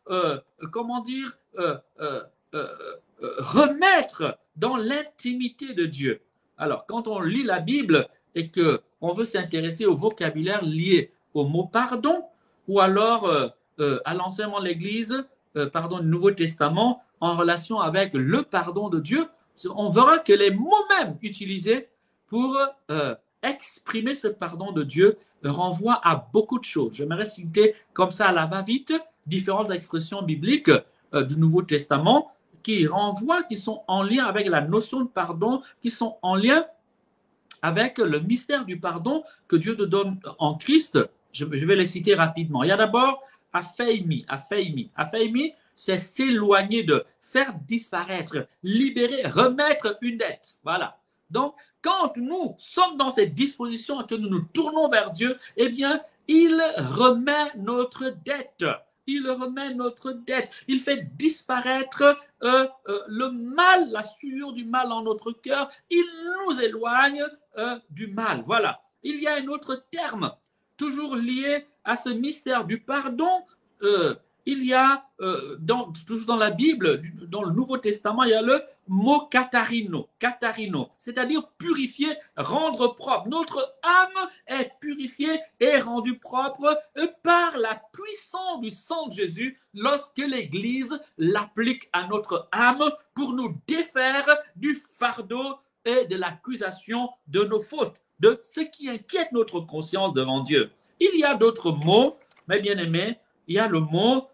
remettre dans l'intimité de Dieu. Alors, quand on lit la Bible et qu'on veut s'intéresser au vocabulaire lié au mot pardon, ou alors à l'enseignement de l'Église, du Nouveau Testament, en relation avec le pardon de Dieu, on verra que les mots mêmes utilisés pour exprimer ce pardon de Dieu renvoient à beaucoup de choses. J'aimerais citer comme ça à la va-vite différentes expressions bibliques du Nouveau Testament qui renvoient, qui sont en lien avec la notion de pardon, qui sont en lien avec le mystère du pardon que Dieu nous donne en Christ. Je vais les citer rapidement. Il y a d'abord apheimi. Apheimi, c'est s'éloigner de, faire disparaître, libérer, remettre une dette. Voilà. Donc, quand nous sommes dans cette disposition et que nous nous tournons vers Dieu, eh bien, il remet notre dette. Il remet notre dette. Il fait disparaître le mal, la souillure du mal en notre cœur. Il nous éloigne du mal. Voilà. Il y a un autre terme, toujours lié à ce mystère du pardon. Il y a, toujours dans la Bible, dans le Nouveau Testament, il y a le mot katharino, c'est-à-dire purifier, rendre propre. Notre âme est purifiée et rendue propre par la puissance du sang de Jésus lorsque l'Église l'applique à notre âme pour nous défaire du fardeau et de l'accusation de nos fautes, de ce qui inquiète notre conscience devant Dieu. Il y a d'autres mots, mes bien-aimés. Il y a le mot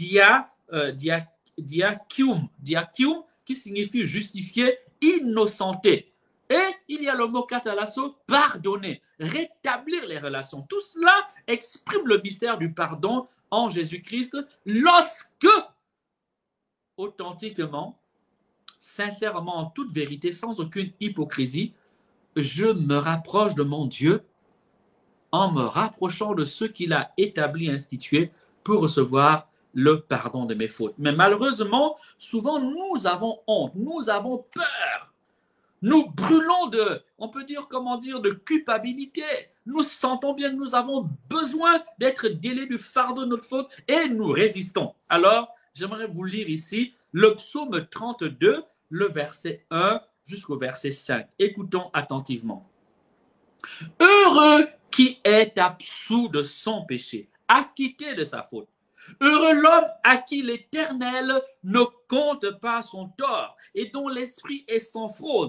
diakium, qui signifie justifier, innocenter. Et il y a le mot katalasso, pardonner, rétablir les relations. Tout cela exprime le mystère du pardon en Jésus-Christ lorsque, authentiquement, sincèrement, en toute vérité, sans aucune hypocrisie, je me rapproche de mon Dieu en me rapprochant de ceux qu'il a établis, institués, pour recevoir le pardon de mes fautes. Mais malheureusement, souvent, nous avons honte, nous avons peur. Nous brûlons on peut dire, de culpabilité. Nous sentons bien que nous avons besoin d'être déliés du fardeau de notre faute et nous résistons. Alors, j'aimerais vous lire ici le psaume 32, le verset 1 jusqu'au verset 5. Écoutons attentivement. Heureux qui est absous de son péché, acquitté de sa faute. Heureux l'homme à qui l'Éternel ne compte pas son tort et dont l'esprit est sans fraude.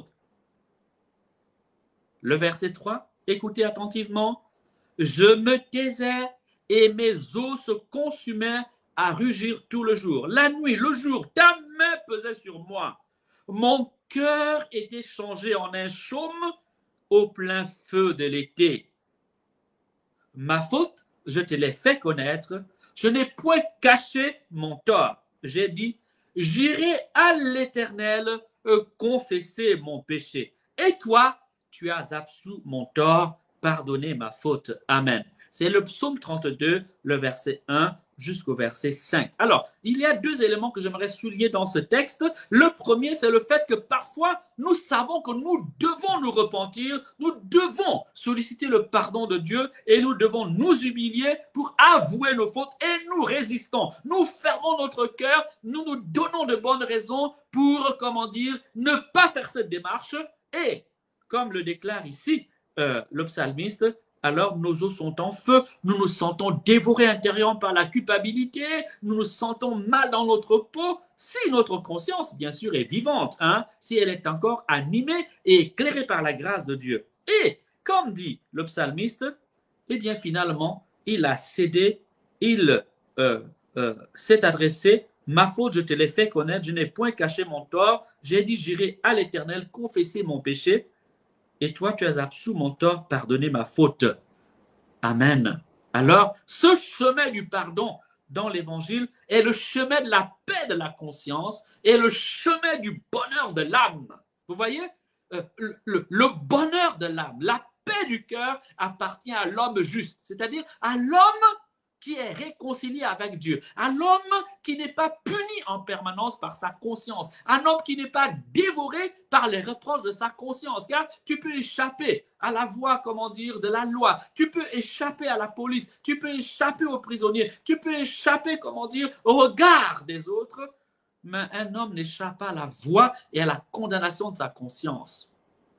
Le verset 3, écoutez attentivement. Je me taisais et mes os se consumaient à rugir tout le jour. La nuit, le jour, ta main pesait sur moi. Mon cœur était changé en un chaume au plein feu de l'été. Ma faute, je te l'ai fait connaître. Je n'ai point caché mon tort. J'ai dit, j'irai à l'Éternel confesser mon péché. Et toi, tu as absous mon tort, pardonné ma faute. Amen. C'est le psaume 32, le verset 1 jusqu'au verset 5. Alors, il y a deux éléments que j'aimerais souligner dans ce texte. Le premier, c'est le fait que parfois, nous savons que nous devons nous repentir, nous devons solliciter le pardon de Dieu et nous devons nous humilier pour avouer nos fautes et nous résistons. Nous fermons notre cœur, nous nous donnons de bonnes raisons pour, ne pas faire cette démarche. Et, comme le déclare ici le psalmiste, alors nos os sont en feu, nous nous sentons dévorés intérieurement par la culpabilité, nous nous sentons mal dans notre peau, si notre conscience, bien sûr, est vivante, si elle est encore animée et éclairée par la grâce de Dieu. Et, comme dit le psalmiste, eh bien finalement, il a cédé, il s'est adressé, ma faute, je te l'ai fait connaître, je n'ai point caché mon tort, j'ai dit, j'irai à l'Éternel confesser mon péché, et toi, tu as absous mon tort, pardonné ma faute. Amen. Alors, ce chemin du pardon dans l'Évangile est le chemin de la paix de la conscience et le chemin du bonheur de l'âme. Vous voyez, le bonheur de l'âme, la paix du cœur appartient à l'homme juste, c'est-à-dire à l'homme qui est réconcilié avec Dieu, à l'homme qui n'est pas puni en permanence par sa conscience, un homme qui n'est pas dévoré par les reproches de sa conscience, car tu peux échapper à la voie, de la loi, tu peux échapper à la police, tu peux échapper aux prisonniers, tu peux échapper, au regard des autres, mais un homme n'échappe pas à la voie et à la condamnation de sa conscience.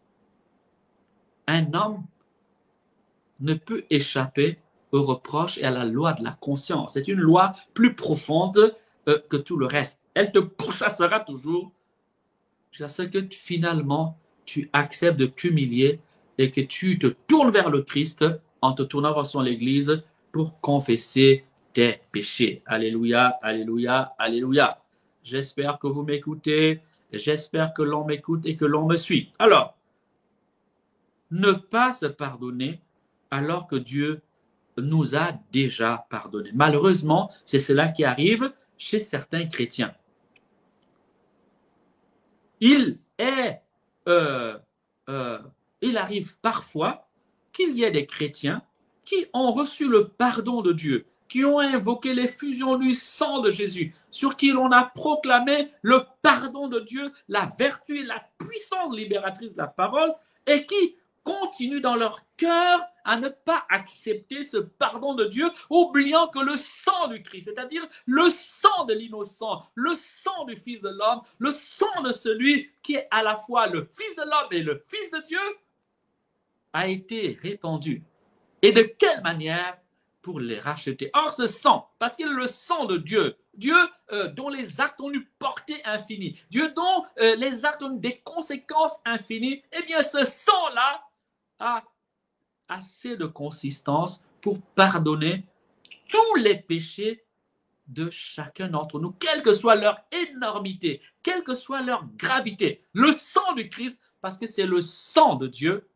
Un homme ne peut échapper aux reproches et à la loi de la conscience. C'est une loi plus profonde que tout le reste. Elle te pourchassera toujours jusqu'à ce que finalement tu acceptes de t'humilier et que tu te tournes vers le Christ en te tournant vers son Église pour confesser tes péchés. Alléluia, alléluia, alléluia. J'espère que vous m'écoutez, j'espère que l'on m'écoute et que l'on me suit. Alors, ne pas se pardonner alors que Dieu nous a déjà pardonné. Malheureusement, c'est cela qui arrive chez certains chrétiens. Il arrive parfois qu'il y ait des chrétiens qui ont reçu le pardon de Dieu, qui ont invoqué l'effusion du sang de Jésus, sur qui l'on a proclamé le pardon de Dieu, la vertu et la puissance libératrice de la parole, et qui continuent dans leur cœur à ne pas accepter ce pardon de Dieu, oubliant que le sang du Christ, c'est-à-dire le sang de l'innocent, le sang du Fils de l'homme, le sang de celui qui est à la fois le Fils de l'homme et le Fils de Dieu, a été répandu. Et de quelle manière? Pour les racheter. Or, ce sang, parce qu'il est le sang de Dieu, Dieu dont les actes ont une portée infinie, Dieu dont les actes ont des conséquences infinies, eh bien, ce sang-là a assez de consistance pour pardonner tous les péchés de chacun d'entre nous, quelle que soit leur énormité, quelle que soit leur gravité. Le sang du Christ, parce que c'est le sang de Dieu,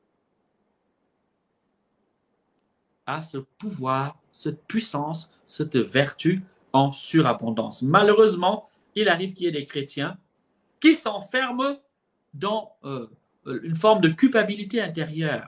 a ce pouvoir, cette puissance, cette vertu en surabondance. Malheureusement, il arrive qu'il y ait des chrétiens qui s'enferment dans une forme de culpabilité intérieure,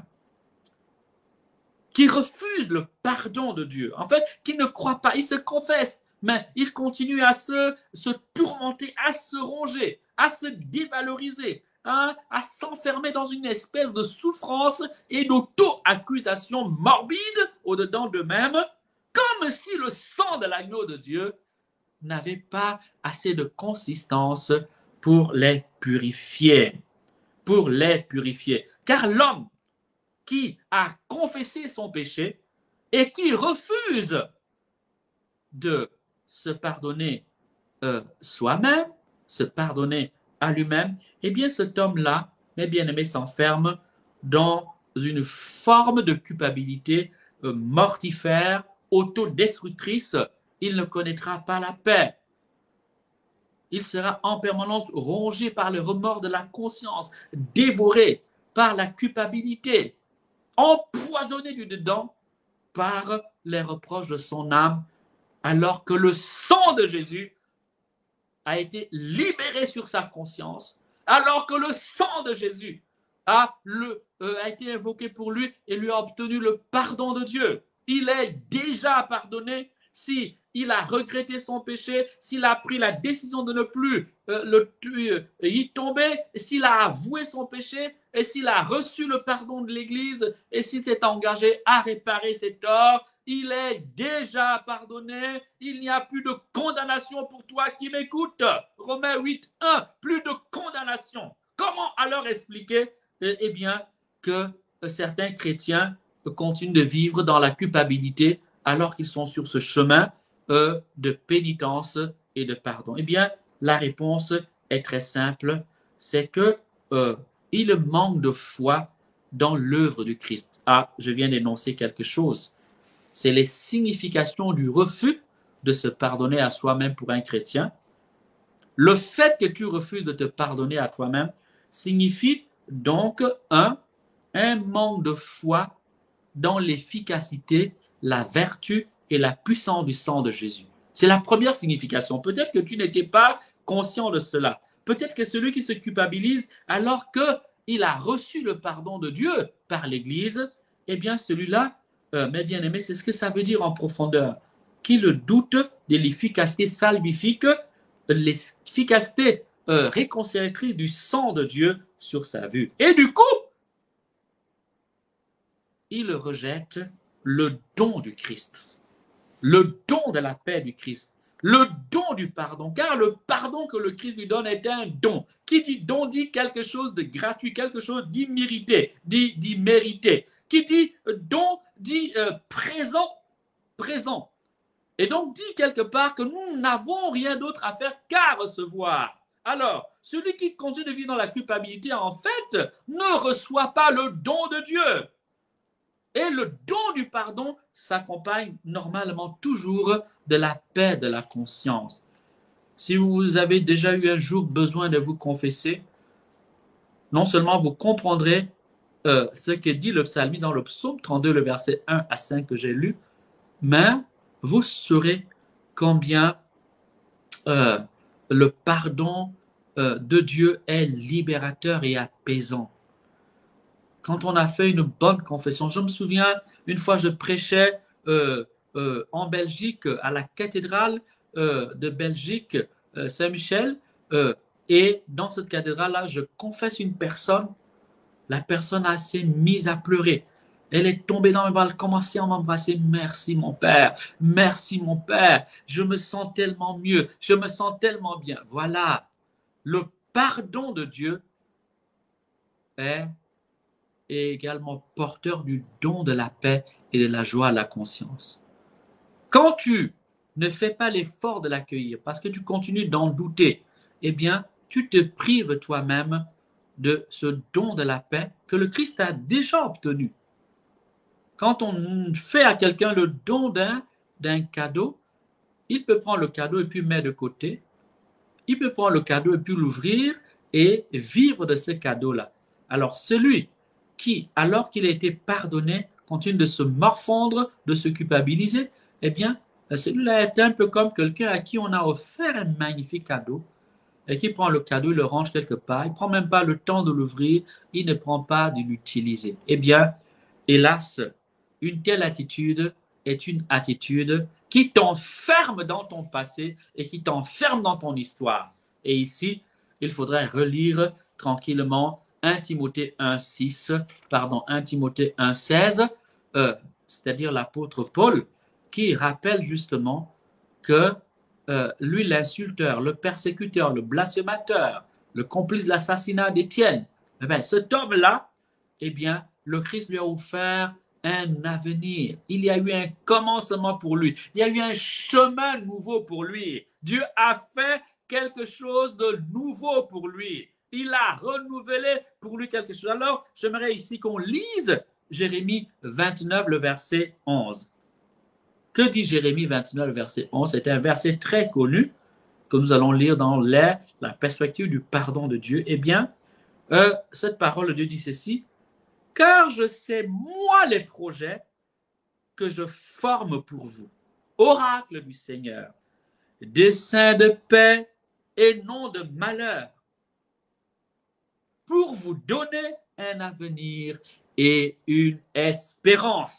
qui refusent le pardon de Dieu, en fait, qui ne croient pas, ils se confessent, mais ils continuent à se tourmenter, à se ronger, à se dévaloriser, à s'enfermer dans une espèce de souffrance et d'auto-accusation morbide au-dedans d'eux-mêmes, comme si le sang de l'agneau de Dieu n'avait pas assez de consistance pour les purifier. Pour les purifier. Car l'homme qui a confessé son péché et qui refuse de se pardonner soi-même, se pardonner à lui-même, eh bien cet homme-là, mes bien-aimés, s'enferme dans une forme de culpabilité mortifère, autodestructrice. Il ne connaîtra pas la paix. Il sera en permanence rongé par le remords de la conscience, dévoré par la culpabilité, empoisonné du dedans par les reproches de son âme, alors que le sang de Jésus a été libéré sur sa conscience, alors que le sang de Jésus a été invoqué pour lui et lui a obtenu le pardon de Dieu. Il est déjà pardonné s'il a regretté son péché, s'il a pris la décision de ne plus y tomber, s'il a avoué son péché et s'il a reçu le pardon de l'Église et s'il s'est engagé à réparer ses torts. Il est déjà pardonné, il n'y a plus de condamnation pour toi qui m'écoutes. Romains 8:1, plus de condamnation. Comment alors expliquer que certains chrétiens continuent de vivre dans la culpabilité alors qu'ils sont sur ce chemin de pénitence et de pardon? Eh bien, la réponse est très simple, c'est qu'il manque de foi dans l'œuvre du Christ. Ah, je viens d'énoncer quelque chose. C'est les significations du refus de se pardonner à soi-même pour un chrétien. Le fait que tu refuses de te pardonner à toi-même signifie donc un manque de foi dans l'efficacité, la vertu et la puissance du sang de Jésus. C'est la première signification. Peut-être que tu n'étais pas conscient de cela. Peut-être que celui qui se culpabilise alors que il a reçu le pardon de Dieu par l'Église, eh bien celui-là, mes bien-aimés, c'est ce que ça veut dire en profondeur. Qu'il doute de l'efficacité salvifique, de l'efficacité réconciliatrice du sang de Dieu sur sa vue. Et du coup, il rejette le don du Christ, le don de la paix du Christ, le don du pardon, car le pardon que le Christ lui donne est un don. Qui dit don dit quelque chose de gratuit, quelque chose d'immérité, dit mérité. Qui dit don dit présent. Et donc dit quelque part que nous n'avons rien d'autre à faire qu'à recevoir. Alors, celui qui continue de vivre dans la culpabilité, en fait, ne reçoit pas le don de Dieu. Et le don du pardon s'accompagne normalement toujours de la paix de la conscience. Si vous avez déjà eu un jour besoin de vous confesser, non seulement vous comprendrez ce que dit le psalmiste dans le psaume 32, le verset 1 à 5 que j'ai lu, mais vous saurez combien le pardon de Dieu est libérateur et apaisant. Quand on a fait une bonne confession, je me souviens, une fois je prêchais en Belgique, à la cathédrale de Belgique, Saint-Michel, et dans cette cathédrale-là, je confesse une personne, la personne s'est mise à pleurer. Elle est tombée dans mes bras, elle a commencé à m'embrasser. Merci mon Père, je me sens tellement mieux, je me sens tellement bien. Voilà, le pardon de Dieu est également porteur du don de la paix et de la joie à la conscience. Quand tu ne fais pas l'effort de l'accueillir parce que tu continues d'en douter, eh bien, tu te prives toi-même de ce don de la paix que le Christ a déjà obtenu. Quand on fait à quelqu'un le don d'un cadeau, il peut prendre le cadeau et puis le mettre de côté. Il peut prendre le cadeau et puis l'ouvrir et vivre de ce cadeau-là. Alors, celui qui, alors qu'il a été pardonné, continue de se morfondre, de se culpabiliser, eh bien, celui-là est un peu comme quelqu'un à qui on a offert un magnifique cadeau et qui prend le cadeau, il le range quelque part, il ne prend même pas le temps de l'ouvrir, il ne prend pas de l'utiliser. Eh bien, hélas, une telle attitude est une attitude qui t'enferme dans ton passé et qui t'enferme dans ton histoire. Et ici, il faudrait relire tranquillement 1 Timothée 1:16, c'est-à-dire l'apôtre Paul, qui rappelle justement que lui, l'insulteur, le persécuteur, le blasphémateur, le complice de l'assassinat d'Étienne, eh bien, cet homme-là, eh bien, le Christ lui a offert un avenir. Il y a eu un commencement pour lui. Il y a eu un chemin nouveau pour lui. Dieu a fait quelque chose de nouveau pour lui. Il a renouvelé pour lui quelque chose. Alors, j'aimerais ici qu'on lise Jérémie 29, le verset 11. Que dit Jérémie 29, le verset 11? C'est un verset très connu que nous allons lire dans la perspective du pardon de Dieu. Eh bien, cette parole de Dieu dit ceci: « Car je sais, moi, les projets que je forme pour vous, oracle du Seigneur, dessein de paix et non de malheur, pour vous donner un avenir et une espérance. »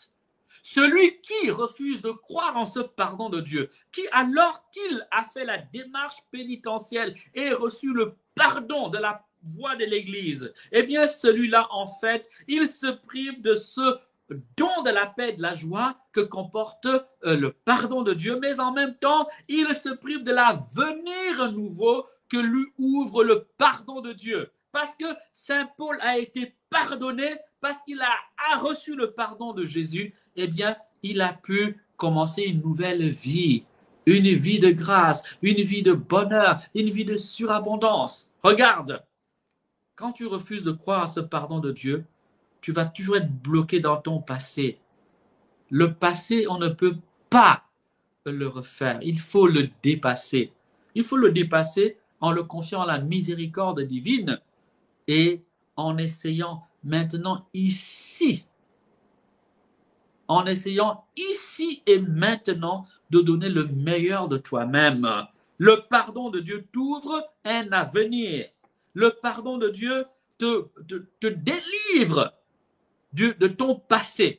Celui qui refuse de croire en ce pardon de Dieu, qui alors qu'il a fait la démarche pénitentielle et reçu le pardon de la voix de l'Église, eh bien celui-là, en fait, il se prive de ce don de la paix et de la joie que comporte le pardon de Dieu, mais en même temps, il se prive de l'avenir nouveau que lui ouvre le pardon de Dieu. Parce que Saint Paul a été pardonné, parce qu'il a reçu le pardon de Jésus, eh bien, il a pu commencer une nouvelle vie, une vie de grâce, une vie de bonheur, une vie de surabondance. Regarde, quand tu refuses de croire à ce pardon de Dieu, tu vas toujours être bloqué dans ton passé. Le passé, on ne peut pas le refaire. Il faut le dépasser. Il faut le dépasser en le confiant à la miséricorde divine et en essayant maintenant ici, et maintenant de donner le meilleur de toi-même. Le pardon de Dieu t'ouvre un avenir. Le pardon de Dieu te délivre de ton passé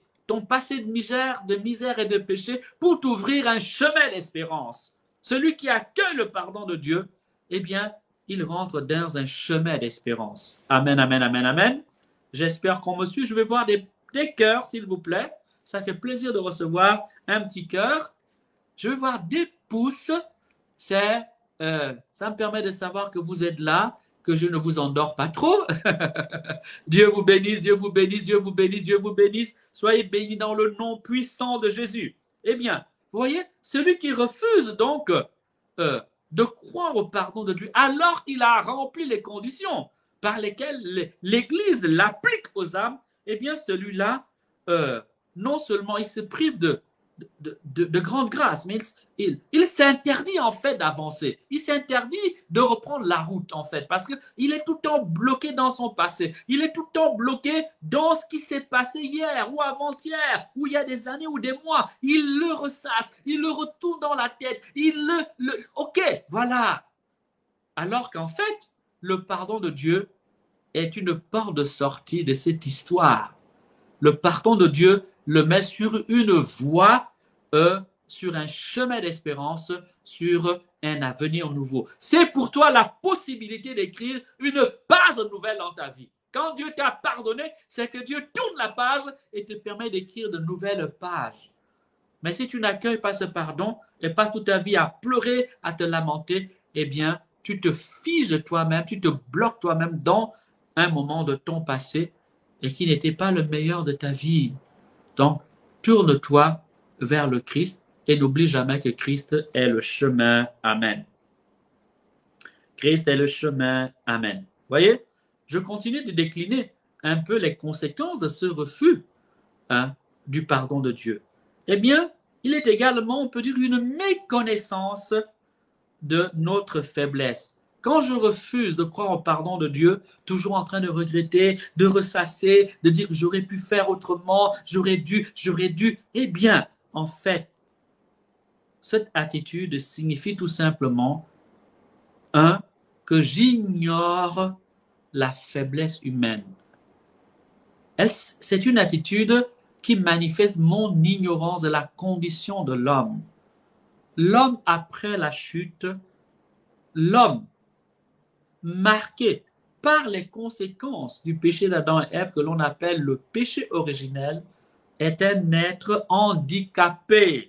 de misère et de péché, pour t'ouvrir un chemin d'espérance. Celui qui accueille le pardon de Dieu, eh bien, il rentre dans un chemin d'espérance. Amen, amen, amen, amen. J'espère qu'on me suit. Je vais voir des cœurs, s'il vous plaît. Ça fait plaisir de recevoir un petit cœur. Je vais voir des pouces. Ça me permet de savoir que vous êtes là, que je ne vous endors pas trop. Dieu vous bénisse, Dieu vous bénisse, Dieu vous bénisse, Dieu vous bénisse. Soyez bénis dans le nom puissant de Jésus. Eh bien, vous voyez, celui qui refuse donc de croire au pardon de Dieu, alors qu'il a rempli les conditions par lesquelles l'Église l'applique aux âmes, eh bien, celui-là, non seulement il se prive de grande grâce, mais il s'interdit en fait d'avancer. Il s'interdit de reprendre la route en fait, parce qu'il est tout le temps bloqué dans son passé. Il est tout le temps bloqué dans ce qui s'est passé hier ou avant-hier, ou il y a des années ou des mois. Il le ressasse, il le retourne dans la tête. Ok, voilà. Alors qu'en fait, le pardon de Dieu est une porte de sortie de cette histoire. Le pardon de Dieu le met sur une voie, sur un chemin d'espérance, sur un avenir nouveau. C'est pour toi la possibilité d'écrire une page nouvelle dans ta vie. Quand Dieu t'a pardonné, c'est que Dieu tourne la page et te permet d'écrire de nouvelles pages. Mais si tu n'accueilles pas ce pardon et passes toute ta vie à pleurer, à te lamenter, eh bien, tu te figes toi-même, tu te bloques toi-même dans un moment de ton passé et qui n'était pas le meilleur de ta vie. Donc, tourne-toi vers le Christ et n'oublie jamais que Christ est le chemin. Amen. Christ est le chemin. Amen. Vous voyez, je continue de décliner un peu les conséquences de ce refus du pardon de Dieu. Eh bien, il est également, on peut dire, une méconnaissance de notre faiblesse. Quand je refuse de croire au pardon de Dieu, toujours en train de regretter, de ressasser, de dire j'aurais pu faire autrement, j'aurais dû, eh bien, en fait, cette attitude signifie tout simplement, que j'ignore la faiblesse humaine. C'est une attitude qui manifeste mon ignorance de la condition de l'homme. L'homme après la chute, l'homme marqué par les conséquences du péché d'Adam et Ève que l'on appelle le péché originel, est un être handicapé,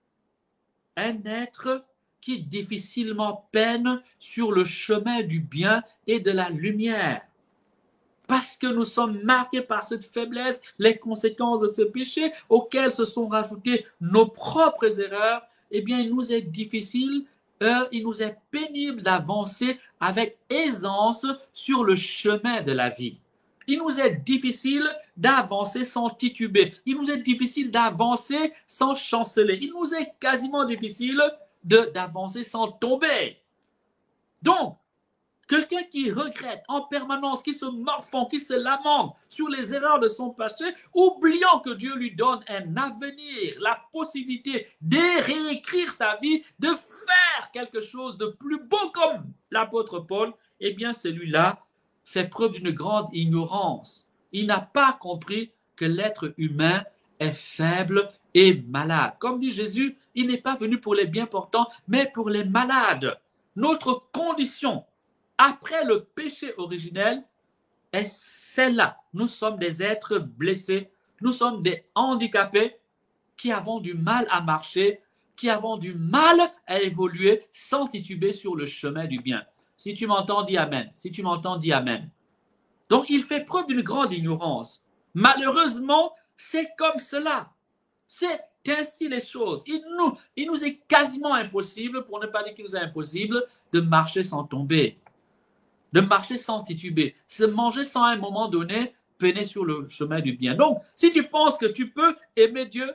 un être qui difficilement peine sur le chemin du bien et de la lumière. Parce que nous sommes marqués par cette faiblesse, les conséquences de ce péché auxquelles se sont rajoutées nos propres erreurs, eh bien, il nous est difficile, il nous est pénible d'avancer avec aisance sur le chemin de la vie. Il nous est difficile d'avancer sans tituber. Il nous est difficile d'avancer sans chanceler. Il nous est quasiment difficile d'avancer sans tomber. Donc, quelqu'un qui regrette en permanence, qui se morfond, qui se lamente sur les erreurs de son passé, oubliant que Dieu lui donne un avenir, la possibilité de réécrire sa vie, de faire quelque chose de plus beau comme l'apôtre Paul, eh bien celui-là fait preuve d'une grande ignorance. Il n'a pas compris que l'être humain est faible et malade. Comme dit Jésus, il n'est pas venu pour les bien portants, mais pour les malades. Notre condition après le péché originel est celle-là. Nous sommes des êtres blessés, nous sommes des handicapés qui avons du mal à marcher, qui avons du mal à évoluer sans tituber sur le chemin du bien. Si tu m'entends, dis Amen. Si tu m'entends, dis Amen. Donc, il fait preuve d'une grande ignorance. Malheureusement, c'est comme cela. C'est ainsi les choses. Il nous est quasiment impossible, pour ne pas dire qu'il nous est impossible, de marcher sans tomber, de marcher sans tituber, se manger sans à un moment donné peiner sur le chemin du bien. Donc, si tu penses que tu peux aimer Dieu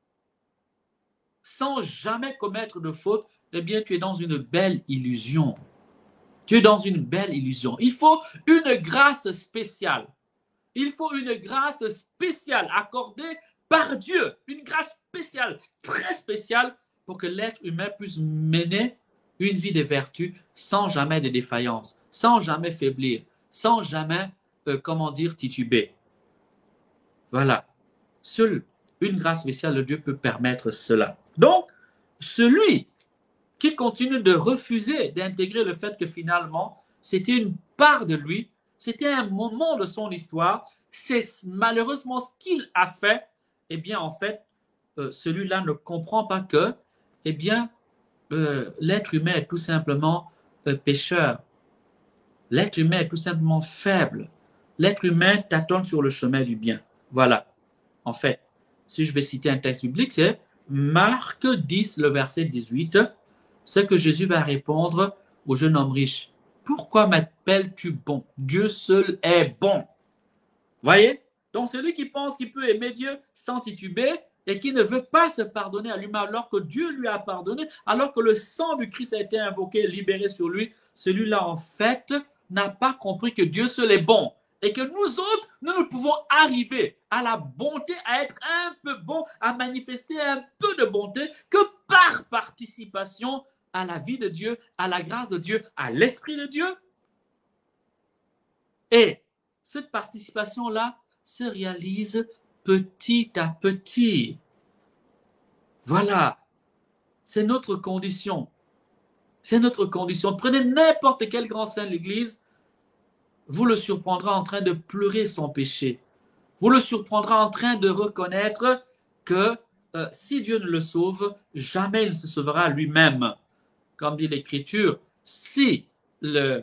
sans jamais commettre de faute, eh bien, tu es dans une belle illusion. Tu es dans une belle illusion. Il faut une grâce spéciale. Il faut une grâce spéciale accordée par Dieu. Une grâce spéciale, très spéciale, pour que l'être humain puisse mener une vie de vertu sans jamais de défaillance, sans jamais faiblir, sans jamais comment dire, tituber. Voilà. Seule une grâce spéciale de Dieu peut permettre cela. Donc, celui qui continue de refuser d'intégrer le fait que finalement, c'était une part de lui, c'était un moment de son histoire, c'est malheureusement ce qu'il a fait, eh bien, en fait, celui-là ne comprend pas que, eh bien, l'être humain est tout simplement pécheur. L'être humain est tout simplement faible. L'être humain tâtonne sur le chemin du bien. Voilà. En fait, si je vais citer un texte biblique, c'est Marc 10, le verset 18, ce que Jésus va répondre au jeune homme riche. Pourquoi m'appelles-tu bon? Dieu seul est bon. Voyez? Donc celui qui pense qu'il peut aimer Dieu sans tituber et qui ne veut pas se pardonner à lui-même alors que Dieu lui a pardonné, alors que le sang du Christ a été invoqué et libéré sur lui, celui-là en fait n'a pas compris que Dieu seul est bon. Et que nous autres, nous ne pouvons arriver à la bonté, à être un peu bon, à manifester un peu de bonté que par participation à la vie de Dieu, à la grâce de Dieu, à l'Esprit de Dieu. Et cette participation-là se réalise petit à petit. Voilà, c'est notre condition. C'est notre condition. Prenez n'importe quel grand saint de l'Église, vous le surprendra en train de pleurer son péché. Vous le surprendra en train de reconnaître que si Dieu ne le sauve, jamais il ne se sauvera lui-même. Comme dit l'Écriture, si les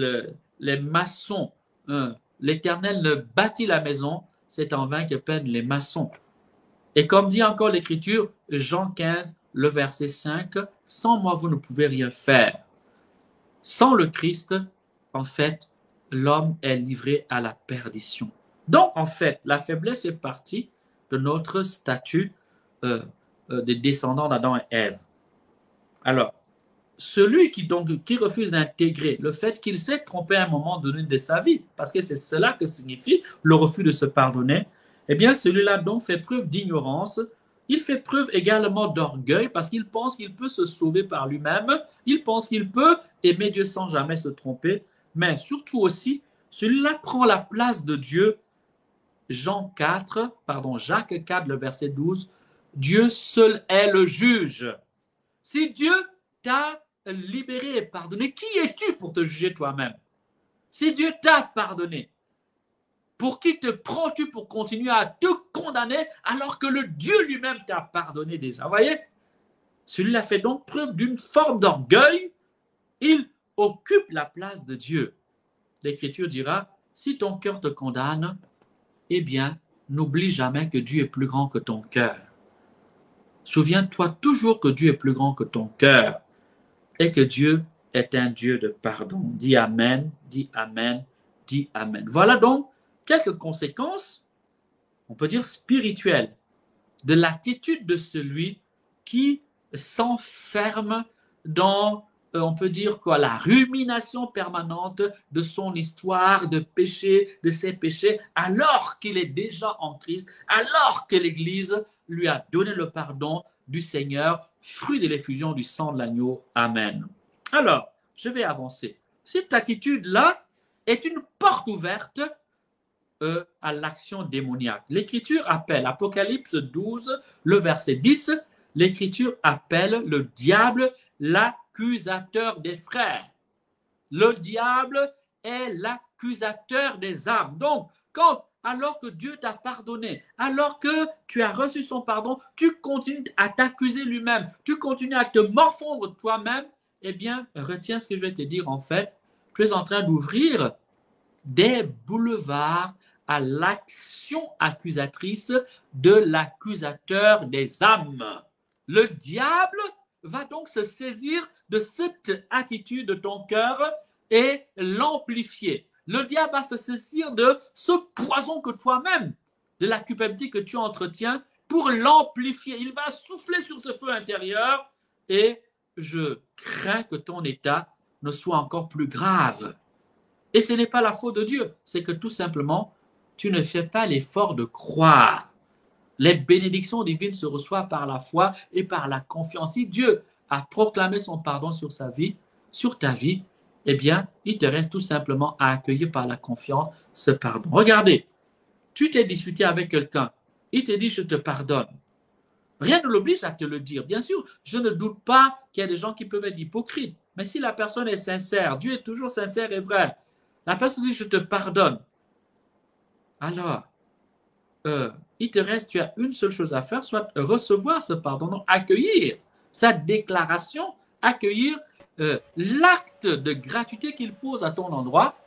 maçons, l'Éternel ne bâtit la maison, c'est en vain que peinent les maçons. Et comme dit encore l'Écriture, Jean 15, le verset 5, « Sans moi, vous ne pouvez rien faire. » Sans le Christ, en fait, l'homme est livré à la perdition. Donc, en fait, la faiblesse fait partie de notre statut des descendants d'Adam et Ève. Alors, celui qui refuse d'intégrer le fait qu'il s'est trompé à un moment donné de sa vie, parce que c'est cela que signifie le refus de se pardonner, eh bien, celui-là donc fait preuve d'ignorance. Il fait preuve également d'orgueil parce qu'il pense qu'il peut se sauver par lui-même. Il pense qu'il peut aimer Dieu sans jamais se tromper. Mais surtout aussi, celui-là prend la place de Dieu. Jacques 4, le verset 12. Dieu seul est le juge. Si Dieu t'a libéré et pardonné, qui es-tu pour te juger toi-même? Si Dieu t'a pardonné, pour qui te prends-tu pour continuer à te condamner alors que le Dieu lui-même t'a pardonné déjà? Vous voyez? Celui-là fait donc preuve d'une forme d'orgueil. Il occupe la place de Dieu. L'Écriture dira, si ton cœur te condamne, eh bien, n'oublie jamais que Dieu est plus grand que ton cœur. Souviens-toi toujours que Dieu est plus grand que ton cœur et que Dieu est un Dieu de pardon. Dis Amen, dis Amen, dis Amen. Voilà donc quelques conséquences, on peut dire spirituelles, de l'attitude de celui qui s'enferme dans, on peut dire quoi, la rumination permanente de son histoire de péché, de ses péchés, alors qu'il est déjà en Christ, alors que l'Église lui a donné le pardon du Seigneur, fruit de l'effusion du sang de l'agneau. Amen. Alors, je vais avancer. Cette attitude-là est une porte ouverte à l'action démoniaque. L'Écriture appelle, Apocalypse 12, le verset 10, l'Écriture appelle le diable l'accusateur des frères. Le diable est l'accusateur des âmes. Donc, alors que Dieu t'a pardonné, alors que tu as reçu son pardon, tu continues à t'accuser lui-même, tu continues à te morfondre toi-même, eh bien, retiens ce que je vais te dire en fait. Tu es en train d'ouvrir des boulevards à l'action accusatrice de l'accusateur des âmes. Le diable va donc se saisir de cette attitude de ton cœur et l'amplifier. Le diable va se saisir de ce poison que toi-même, de la culpabilité que tu entretiens, pour l'amplifier. Il va souffler sur ce feu intérieur et je crains que ton état ne soit encore plus grave. Et ce n'est pas la faute de Dieu, c'est que tout simplement, tu ne fais pas l'effort de croire. Les bénédictions divines se reçoivent par la foi et par la confiance. Si Dieu a proclamé son pardon sur sa vie, sur ta vie, eh bien, il te reste tout simplement à accueillir par la confiance ce pardon. Regardez, tu t'es disputé avec quelqu'un, il te dit « je te pardonne ». Rien ne l'oblige à te le dire. Bien sûr, je ne doute pas qu'il y a des gens qui peuvent être hypocrites. Mais si la personne est sincère, Dieu est toujours sincère et vrai. La personne dit « je te pardonne ». Alors, il te reste, tu as une seule chose à faire, soit recevoir ce pardon, donc accueillir sa déclaration, accueillir l'acte de gratuité qu'il pose à ton endroit,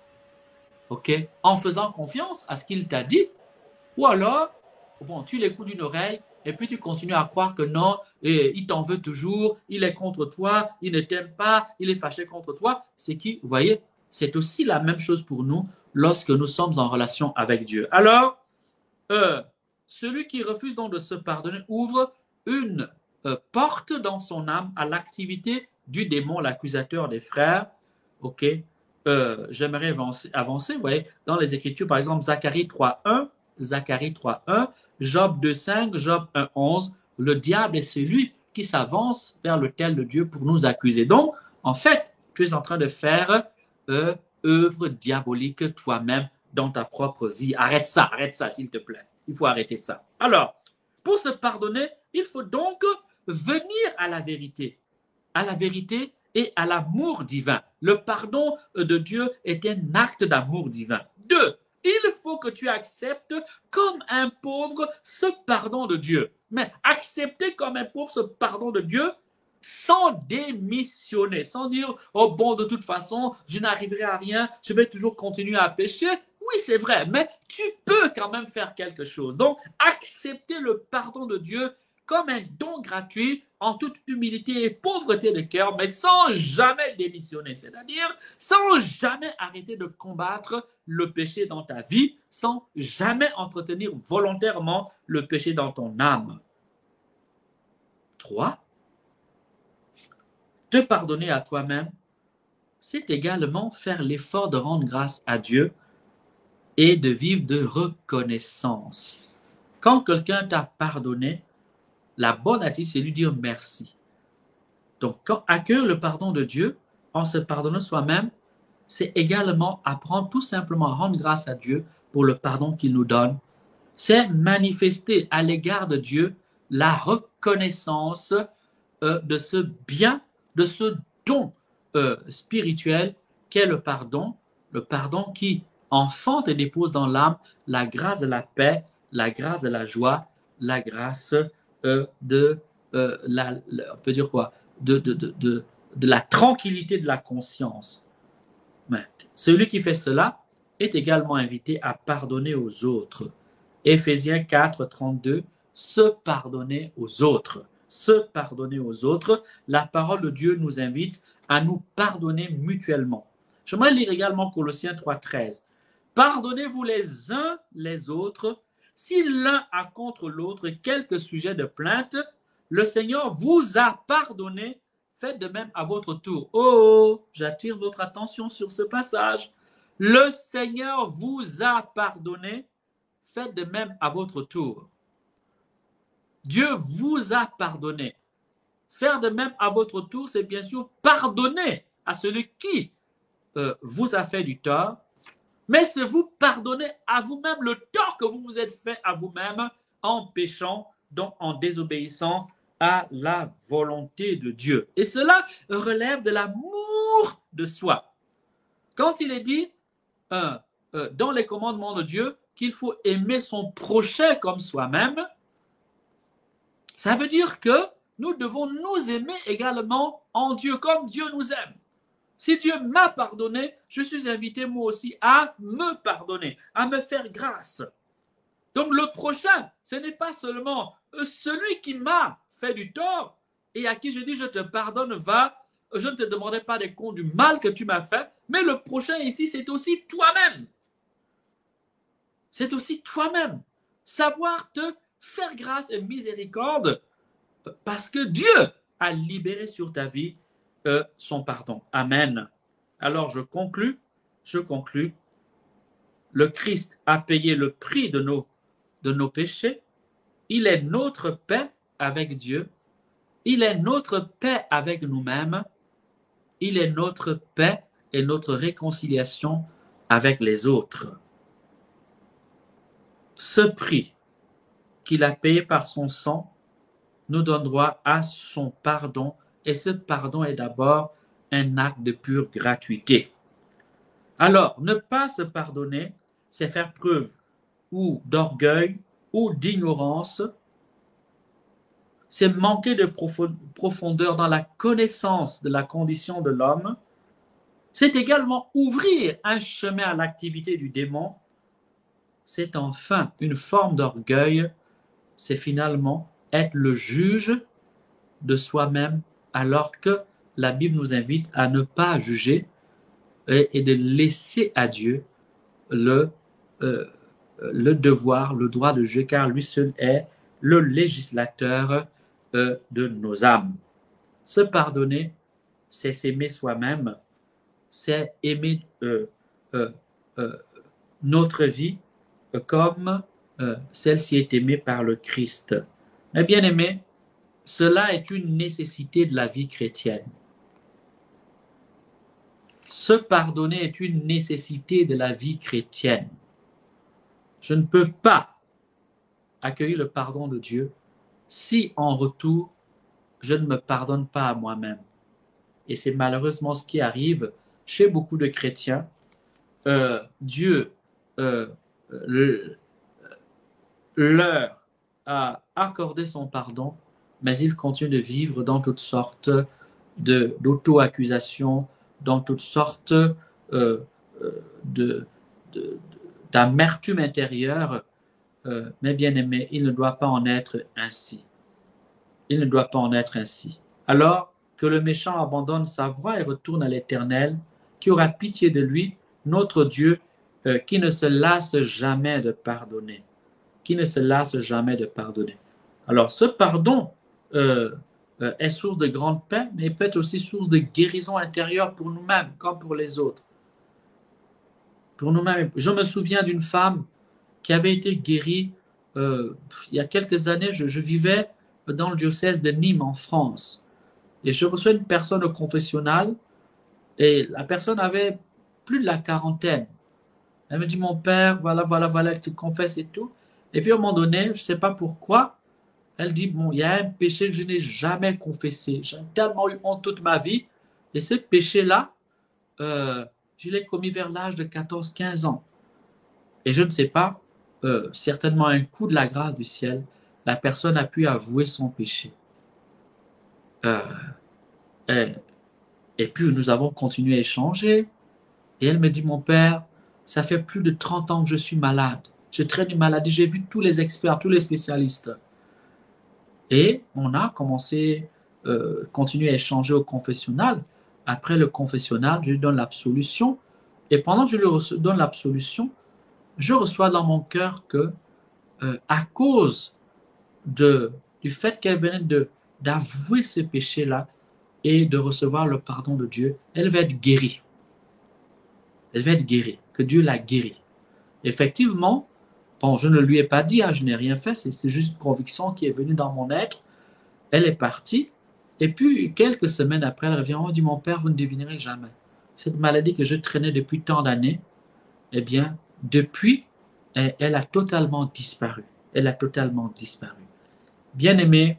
ok, en faisant confiance à ce qu'il t'a dit, ou alors, bon, tu l'écoutes d'une oreille, et puis tu continues à croire que non, et il t'en veut toujours, il est contre toi, il ne t'aime pas, il est fâché contre toi. C'est qui, vous voyez, c'est aussi la même chose pour nous lorsque nous sommes en relation avec Dieu. Alors, celui qui refuse donc de se pardonner ouvre une porte dans son âme à l'activité du démon, l'accusateur des frères. Ok, j'aimerais avancer, vous voyez, dans les Écritures, par exemple, Zacharie 3.1, Zacharie 3.1, Job 2.5, Job 1.11, le diable est celui qui s'avance vers l'autel de Dieu pour nous accuser. Donc, en fait, tu es en train de faire œuvre diabolique toi-même dans ta propre vie. Arrête ça, s'il te plaît. Il faut arrêter ça. Alors, pour se pardonner, il faut donc venir à la vérité et à l'amour divin. Le pardon de Dieu est un acte d'amour divin. 2. Il faut que tu acceptes comme un pauvre ce pardon de Dieu. Mais accepter comme un pauvre ce pardon de Dieu sans démissionner, sans dire « Oh bon, de toute façon, je n'arriverai à rien, je vais toujours continuer à pécher ». Oui, c'est vrai, mais tu peux quand même faire quelque chose. Donc, accepter le pardon de Dieu comme un don gratuit, en toute humilité et pauvreté de cœur, mais sans jamais démissionner, c'est-à-dire sans jamais arrêter de combattre le péché dans ta vie, sans jamais entretenir volontairement le péché dans ton âme. 3. Te pardonner à toi-même, c'est également faire l'effort de rendre grâce à Dieu et de vivre de reconnaissance. Quand quelqu'un t'a pardonné, la bonne attitude, c'est lui dire merci. Donc, quand accueillir le pardon de Dieu en se pardonnant soi-même, c'est également apprendre tout simplement à rendre grâce à Dieu pour le pardon qu'il nous donne. C'est manifester à l'égard de Dieu la reconnaissance de ce bien, de ce don spirituel qu'est le pardon qui enfante et dépose dans l'âme la grâce de la paix, la grâce de la joie, la grâce on peut dire quoi, de la tranquillité de la conscience. Mais celui qui fait cela est également invité à pardonner aux autres. Éphésiens 4, 32, se pardonner aux autres. Se pardonner aux autres. La parole de Dieu nous invite à nous pardonner mutuellement. J'aimerais lire également Colossiens 3, 13. Pardonnez-vous les uns les autres. Si l'un a contre l'autre quelque sujet de plainte, le Seigneur vous a pardonné, faites de même à votre tour. Oh, j'attire votre attention sur ce passage. Le Seigneur vous a pardonné, faites de même à votre tour. Dieu vous a pardonné. Faire de même à votre tour, c'est bien sûr pardonner à celui qui vous a fait du tort, mais c'est vous pardonner à vous-même le tort que vous vous êtes fait à vous-même en péchant, donc en désobéissant à la volonté de Dieu. Et cela relève de l'amour de soi. Quand il est dit dans les commandements de Dieu qu'il faut aimer son prochain comme soi-même, ça veut dire que nous devons nous aimer également en Dieu, comme Dieu nous aime. Si Dieu m'a pardonné, je suis invité moi aussi à me pardonner, à me faire grâce. Donc le prochain, ce n'est pas seulement celui qui m'a fait du tort et à qui je dis je te pardonne, je ne te demanderai pas des comptes du mal que tu m'as fait, mais le prochain ici, c'est aussi toi-même. C'est aussi toi-même. Savoir te faire grâce et miséricorde parce que Dieu a libéré sur ta vie son pardon. Amen. Alors je conclus. Le Christ a payé le prix de nos péchés. Il est notre paix avec Dieu. Il est notre paix avec nous-mêmes. Il est notre paix et notre réconciliation avec les autres. Ce prix qu'il a payé par son sang nous donne droit à son pardon, et ce pardon est d'abord un acte de pure gratuité. Alors, ne pas se pardonner, c'est faire preuve ou d'orgueil ou d'ignorance, c'est manquer de profondeur dans la connaissance de la condition de l'homme, c'est également ouvrir un chemin à l'activité du démon, c'est enfin une forme d'orgueil, c'est finalement être le juge de soi-même, alors que la Bible nous invite à ne pas juger et de laisser à Dieu le devoir, le droit de juger, car lui seul est le législateur de nos âmes. Se pardonner, c'est s'aimer soi-même, c'est aimer notre vie comme celle-ci est aimée par le Christ. Mais bien aimé, cela est une nécessité de la vie chrétienne. Se pardonner est une nécessité de la vie chrétienne. Je ne peux pas accueillir le pardon de Dieu si en retour, je ne me pardonne pas à moi-même. Et c'est malheureusement ce qui arrive chez beaucoup de chrétiens. Dieu leur a accordé son pardon, mais ils continuent de vivre dans toutes sortes d'auto-accusations, dans toutes sortes d'amertume intérieure. Mais bien aimé, il ne doit pas en être ainsi. Il ne doit pas en être ainsi. Alors que le méchant abandonne sa voie et retourne à l'Éternel, qui aura pitié de lui, notre Dieu, qui ne se lasse jamais de pardonner. Qui ne se lasse jamais de pardonner. Alors, ce pardon est source de grande paix, mais peut être aussi source de guérison intérieure pour nous-mêmes, comme pour les autres. Pour nous-mêmes. Je me souviens d'une femme qui avait été guérie il y a quelques années. Je vivais dans le diocèse de Nîmes, en France. Et je reçois une personne au confessionnal, et la personne avait plus de la quarantaine. Elle me dit, mon père, voilà, tu confesses et tout. Et puis, à un moment donné, je ne sais pas pourquoi, elle dit, bon, il y a un péché que je n'ai jamais confessé. J'ai tellement eu honte toute ma vie. Et ce péché-là, je l'ai commis vers l'âge de 14-15 ans. Et je ne sais pas, certainement un coup de la grâce du ciel, la personne a pu avouer son péché. Et puis, nous avons continué à échanger. Et elle me dit, mon père, ça fait plus de 30 ans que je suis malade. Je traîne une maladie. J'ai vu tous les experts, tous les spécialistes. Et on a commencé, continuer à échanger au confessionnal. Après le confessionnal, je lui donne l'absolution. Et pendant que je lui donne l'absolution, je reçois dans mon cœur que, à cause du fait qu'elle venait d'avouer ces péchés-là et de recevoir le pardon de Dieu, elle va être guérie. Elle va être guérie, que Dieu l'a guérie. Effectivement, bon, je ne lui ai pas dit, je n'ai rien fait, c'est juste une conviction qui est venue dans mon être. Elle est partie, et puis quelques semaines après, elle revient, on dit, mon père, vous ne devinerez jamais. Cette maladie que je traînais depuis tant d'années, eh bien, depuis, elle a totalement disparu. Elle a totalement disparu. Bien-aimés,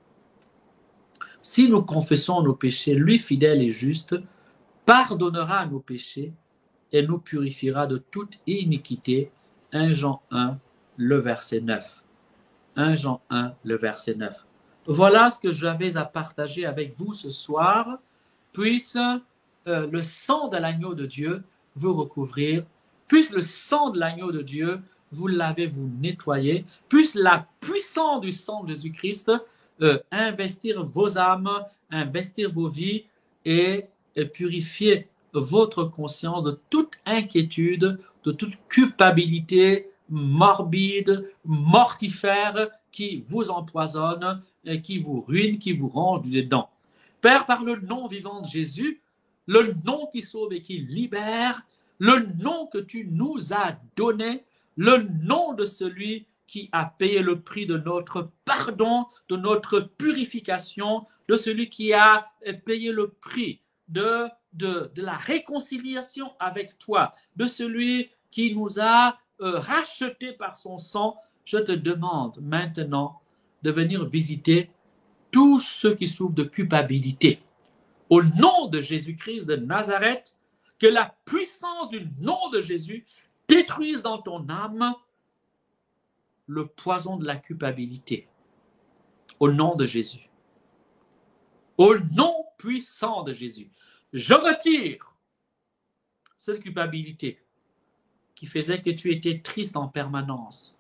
si nous confessons nos péchés, lui, fidèle et juste, pardonnera nos péchés et nous purifiera de toute iniquité. 1 Jean 1, le verset 9. 1 Jean 1, le verset 9. Voilà ce que j'avais à partager avec vous ce soir. Puisse le sang de l'agneau de Dieu vous recouvrir. Puisse le sang de l'agneau de Dieu vous laver, vous nettoyer. Puisse la puissance du sang de Jésus-Christ investir vos âmes, investir vos vies et purifier votre conscience de toute inquiétude, de toute culpabilité morbide, mortifère qui vous empoisonne, et qui vous ruine, qui vous ronge dedans. Père, par le nom vivant de Jésus, le nom qui sauve et qui libère, le nom que tu nous as donné, le nom de celui qui a payé le prix de notre pardon, de notre purification, de celui qui a payé le prix de de la réconciliation avec toi, de celui qui nous a rachetés par son sang, je te demande maintenant de venir visiter tous ceux qui souffrent de culpabilité. Au nom de Jésus-Christ de Nazareth, que la puissance du nom de Jésus détruise dans ton âme le poison de la culpabilité. Au nom de Jésus. Au nom puissant de Jésus. Je retire cette culpabilité qui faisait que tu étais triste en permanence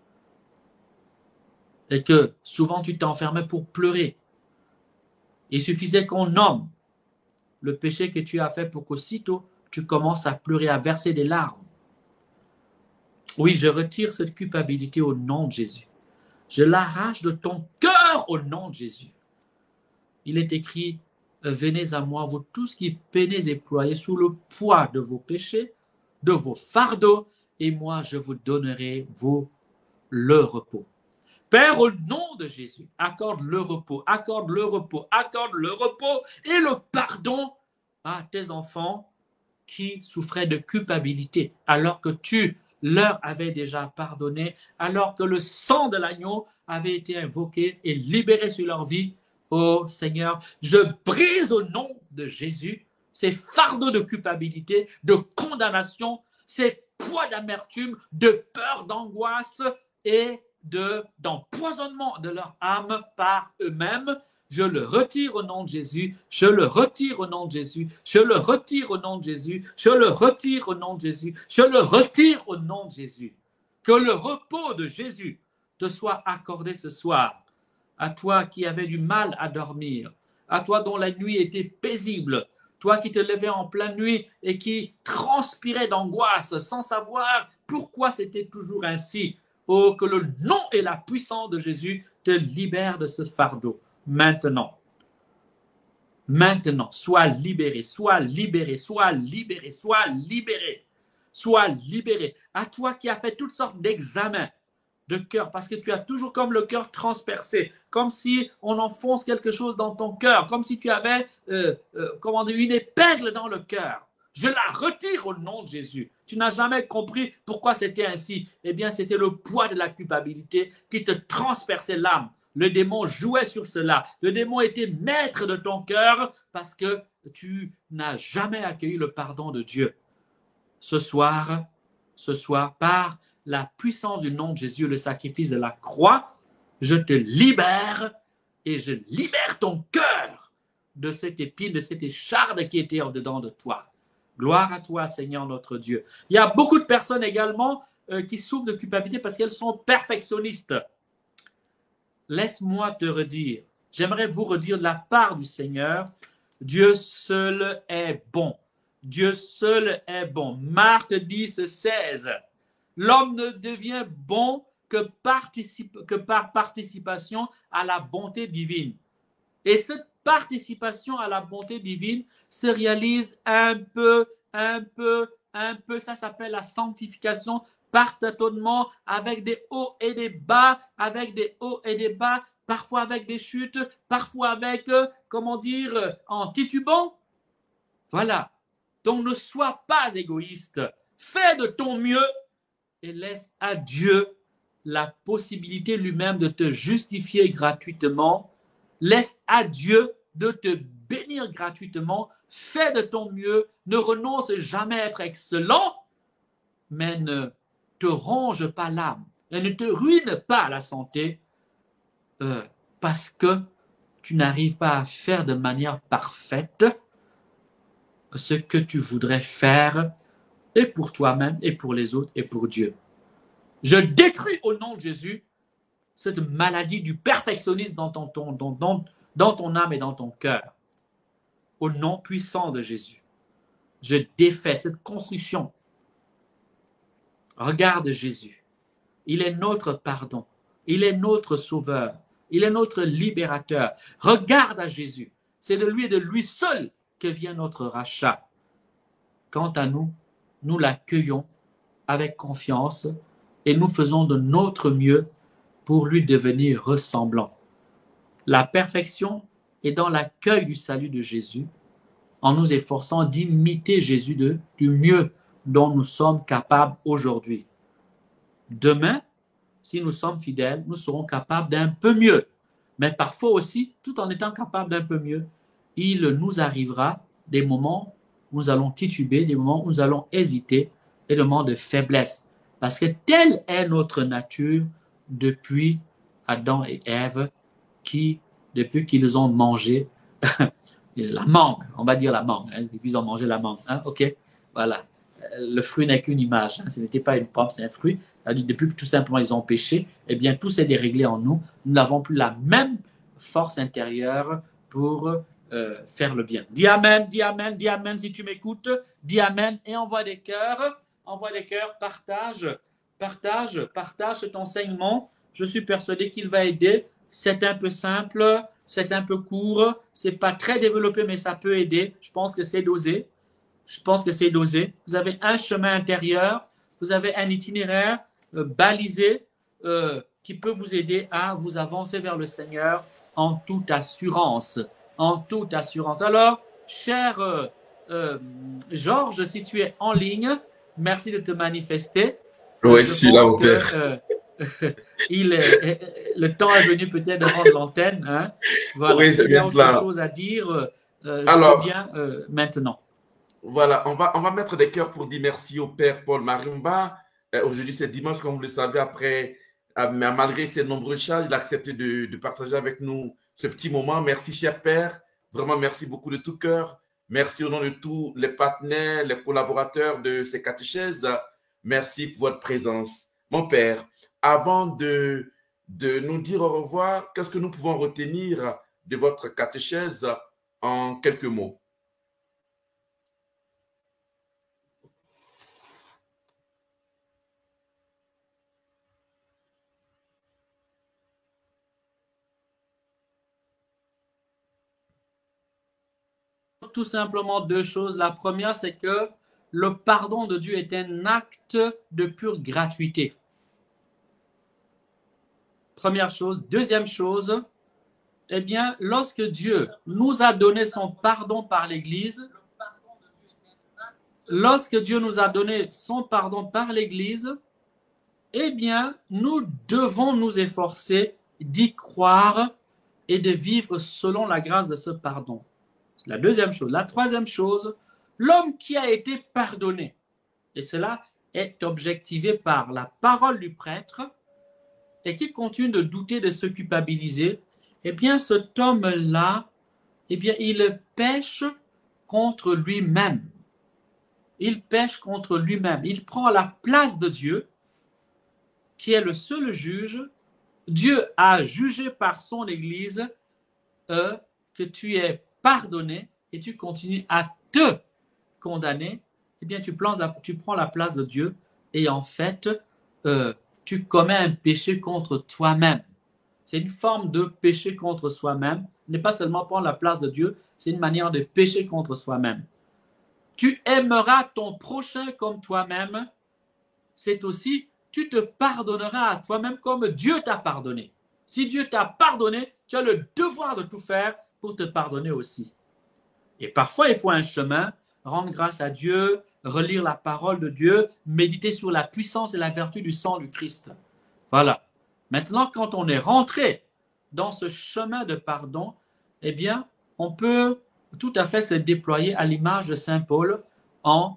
et que souvent tu t'enfermais pour pleurer. Il suffisait qu'on nomme le péché que tu as fait pour qu'aussitôt tu commences à pleurer, à verser des larmes. Oui, je retire cette culpabilité au nom de Jésus. Je l'arrache de ton cœur au nom de Jésus. Il est écrit, venez à moi, vous tous qui peinez et ployez sous le poids de vos péchés, de vos fardeaux, et moi je vous donnerai le repos. Père, au nom de Jésus, accorde le repos, accorde le repos, accorde le repos et le pardon à tes enfants qui souffraient de culpabilité, alors que tu leur avais déjà pardonné, alors que le sang de l'agneau avait été invoqué et libéré sur leur vie. Oh Seigneur, je brise au nom de Jésus ces fardeaux de culpabilité, de condamnation, ces poids d'amertume, de peur, d'angoisse et d'empoisonnement de leur âme par eux-mêmes. Je le retire au nom de Jésus, je le retire au nom de Jésus, je le retire au nom de Jésus, je le retire au nom de Jésus, je le retire au nom de Jésus. Que le repos de Jésus te soit accordé ce soir. À toi qui avais du mal à dormir, à toi dont la nuit était paisible, toi qui te levais en pleine nuit et qui transpirais d'angoisse sans savoir pourquoi c'était toujours ainsi. Oh, que le nom et la puissance de Jésus te libèrent de ce fardeau. Maintenant, sois libéré, sois libéré, sois libéré, sois libéré, sois libéré. À toi qui as fait toutes sortes d'examens de cœur, parce que tu as toujours comme le cœur transpercé, comme si on enfonce quelque chose dans ton cœur, comme si tu avais une épingle dans le cœur. Je la retire au nom de Jésus. Tu n'as jamais compris pourquoi c'était ainsi. Eh bien, c'était le poids de la culpabilité qui te transperçait l'âme. Le démon jouait sur cela. Le démon était maître de ton cœur parce que tu n'as jamais accueilli le pardon de Dieu. Ce soir, par la puissance du nom de Jésus, le sacrifice de la croix, je te libère et je libère ton cœur de cette épine, de cette écharde qui était en dedans de toi. Gloire à toi, Seigneur notre Dieu. Il y a beaucoup de personnes également qui souffrent de culpabilité parce qu'elles sont perfectionnistes. Laisse-moi te redire, j'aimerais vous redire de la part du Seigneur, Dieu seul est bon. Dieu seul est bon. Marc 10, 16. L'homme ne devient bon que par participation à la bonté divine. Et cette participation à la bonté divine se réalise un peu, ça s'appelle la sanctification par tâtonnement, avec des hauts et des bas, parfois avec des chutes, parfois avec, en titubant. Voilà. Donc ne sois pas égoïste. Fais de ton mieux et laisse à Dieu la possibilité lui-même de te justifier gratuitement. Laisse à Dieu de te bénir gratuitement. Fais de ton mieux. Ne renonce jamais à être excellent, mais ne te ronge pas l'âme et ne te ruine pas la santé parce que tu n'arrives pas à faire de manière parfaite ce que tu voudrais faire et pour toi-même et pour les autres et pour Dieu. Je détruis au nom de Jésus cette maladie du perfectionnisme dans ton âme et dans ton cœur. Au nom puissant de Jésus, je défais cette construction. Regarde Jésus. Il est notre pardon. Il est notre sauveur. Il est notre libérateur. Regarde à Jésus. C'est de lui et de lui seul que vient notre rachat. Quant à nous, nous l'accueillons avec confiance et nous faisons de notre mieux pour lui devenir ressemblant. La perfection est dans l'accueil du salut de Jésus en nous efforçant d'imiter Jésus du mieux dont nous sommes capables aujourd'hui. Demain, si nous sommes fidèles, nous serons capables d'un peu mieux. Mais parfois aussi, tout en étant capables d'un peu mieux, il nous arrivera des moments où nous allons tituber, des moments où nous allons hésiter, et des moments de faiblesse. Parce que telle est notre nature depuis Adam et Ève, qui, depuis qu'ils ont mangé la mangue, on va dire la mangue, hein, depuis qu'ils ont mangé la mangue, hein, ok, voilà. Le fruit n'est qu'une image, hein, ce n'était pas une pomme, c'est un fruit. Depuis que tout simplement ils ont péché, eh bien tout s'est déréglé en nous. Nous n'avons plus la même force intérieure pour faire le bien. Dis amen, dis amen, dis amen si tu m'écoutes. Dis amen et envoie des cœurs, partage cet enseignement. Je suis persuadé qu'il va aider. C'est un peu simple, c'est un peu court, c'est pas très développé, mais ça peut aider. Je pense que c'est dosé. Vous avez un chemin intérieur, vous avez un itinéraire balisé qui peut vous aider à vous avancer vers le Seigneur en toute assurance. Alors, cher Georges, si tu es en ligne, merci de te manifester. Oui, je suis là, mon père. Le temps est venu peut-être de rendre l'antenne. Hein. Voilà. Oui, c'est bien cela. Autre chose à dire, alors, je viens maintenant. Voilà, on va mettre des cœurs pour dire merci au Père Paul Marumba. Aujourd'hui, c'est dimanche, comme vous le savez, malgré ses nombreux charges, il a accepté de partager avec nous ce petit moment. Merci, cher Père. Vraiment, merci beaucoup de tout cœur. Merci au nom de tous les partenaires, les collaborateurs de ces catéchèses. Merci pour votre présence. Mon Père, avant de nous dire au revoir, qu'est-ce que nous pouvons retenir de votre catéchèse en quelques mots? Tout simplement deux choses. La première, c'est que le pardon de Dieu est un acte de pure gratuité. Première chose. Deuxième chose, eh bien, lorsque Dieu nous a donné son pardon par l'Église, eh bien, nous devons nous efforcer d'y croire et de vivre selon la grâce de ce pardon. C'est la deuxième chose. La troisième chose, l'homme qui a été pardonné, et cela est objectivé par la parole du prêtre, et qui continue de douter, de se culpabiliser, eh bien, cet homme-là, eh bien, il pêche contre lui-même. Il pêche contre lui-même. Il prend la place de Dieu, qui est le seul juge. Dieu a jugé par son Église que tu es pardonné et tu continues à te condamner. Eh bien, tu prends la place de Dieu et en fait, tu commets un péché contre toi-même. C'est une forme de péché contre soi-même. Ce n'est pas seulement prendre la place de Dieu, c'est une manière de pécher contre soi-même. Tu aimeras ton prochain comme toi-même. C'est aussi, tu te pardonneras à toi-même comme Dieu t'a pardonné. Si Dieu t'a pardonné, tu as le devoir de tout faire pour te pardonner aussi. Et parfois, il faut un chemin, rendre grâce à Dieu, relire la parole de Dieu, méditer sur la puissance et la vertu du sang du Christ. Voilà. Maintenant, quand on est rentré dans ce chemin de pardon, eh bien, on peut tout à fait se déployer à l'image de Saint Paul en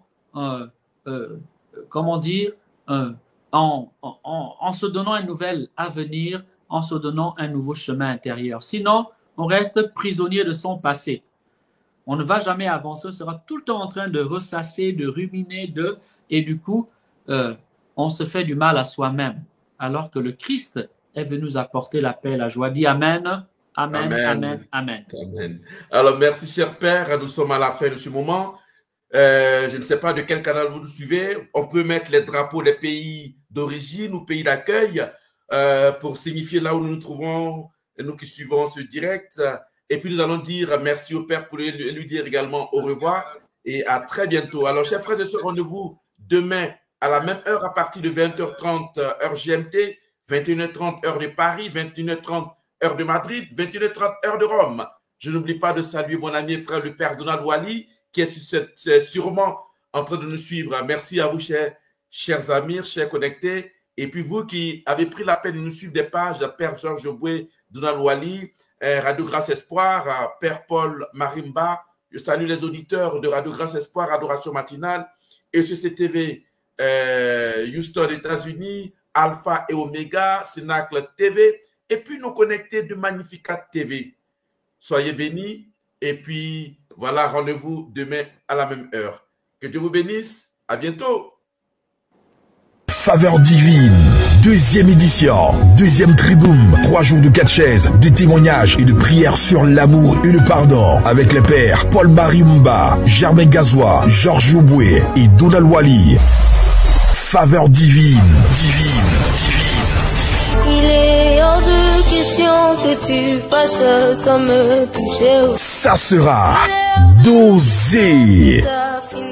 se donnant un nouvel avenir, en se donnant un nouveau chemin intérieur. Sinon, on reste prisonnier de son passé. On ne va jamais avancer, on sera tout le temps en train de ressasser, de ruminer, et du coup, on se fait du mal à soi-même. Alors que le Christ est venu nous apporter la paix et la joie. Dis Amen, Amen, Amen, Amen. Amen. Alors, merci, cher Père. Nous sommes à la fin de ce moment. Je ne sais pas de quel canal vous nous suivez. On peut mettre les drapeaux des pays d'origine ou pays d'accueil pour signifier là où nous nous trouvons, nous qui suivons ce direct. Et puis, nous allons dire merci au Père pour lui dire également au revoir et à très bientôt. Alors, chers frères et sœurs, rendez-vous demain à la même heure à partir de 20h30 heure GMT, 21h30 heure de Paris, 21h30 heure de Madrid, 21h30 heure de Rome. Je n'oublie pas de saluer mon ami et frère le Père Donald Wally qui est sûrement en train de nous suivre. Merci à vous, chers amis, chers connectés. Et puis vous qui avez pris la peine de nous suivre des pages, Père Georges Boué, Donald Wally, Radio Grâce Espoir, Père Paul Marimba. Je salue les auditeurs de Radio Grâce Espoir, Adoration Matinale, ECCTV, Houston, États-Unis, Alpha et Omega, Cénacle TV, et puis nous connecter de Magnificat TV. Soyez bénis, et puis voilà, rendez-vous demain à la même heure. Que Dieu vous bénisse, à bientôt. Faveur divine, deuxième édition, deuxième triboum, 3 jours de catechèse, de témoignages et de prières sur l'amour et le pardon avec les pères Paul Marimba, Germain Gazois, Georges Oboué et Donald Wally. Faveur divine, divine, divine. Il est hors de question que tu passes sans me toucher. Ça sera dosé.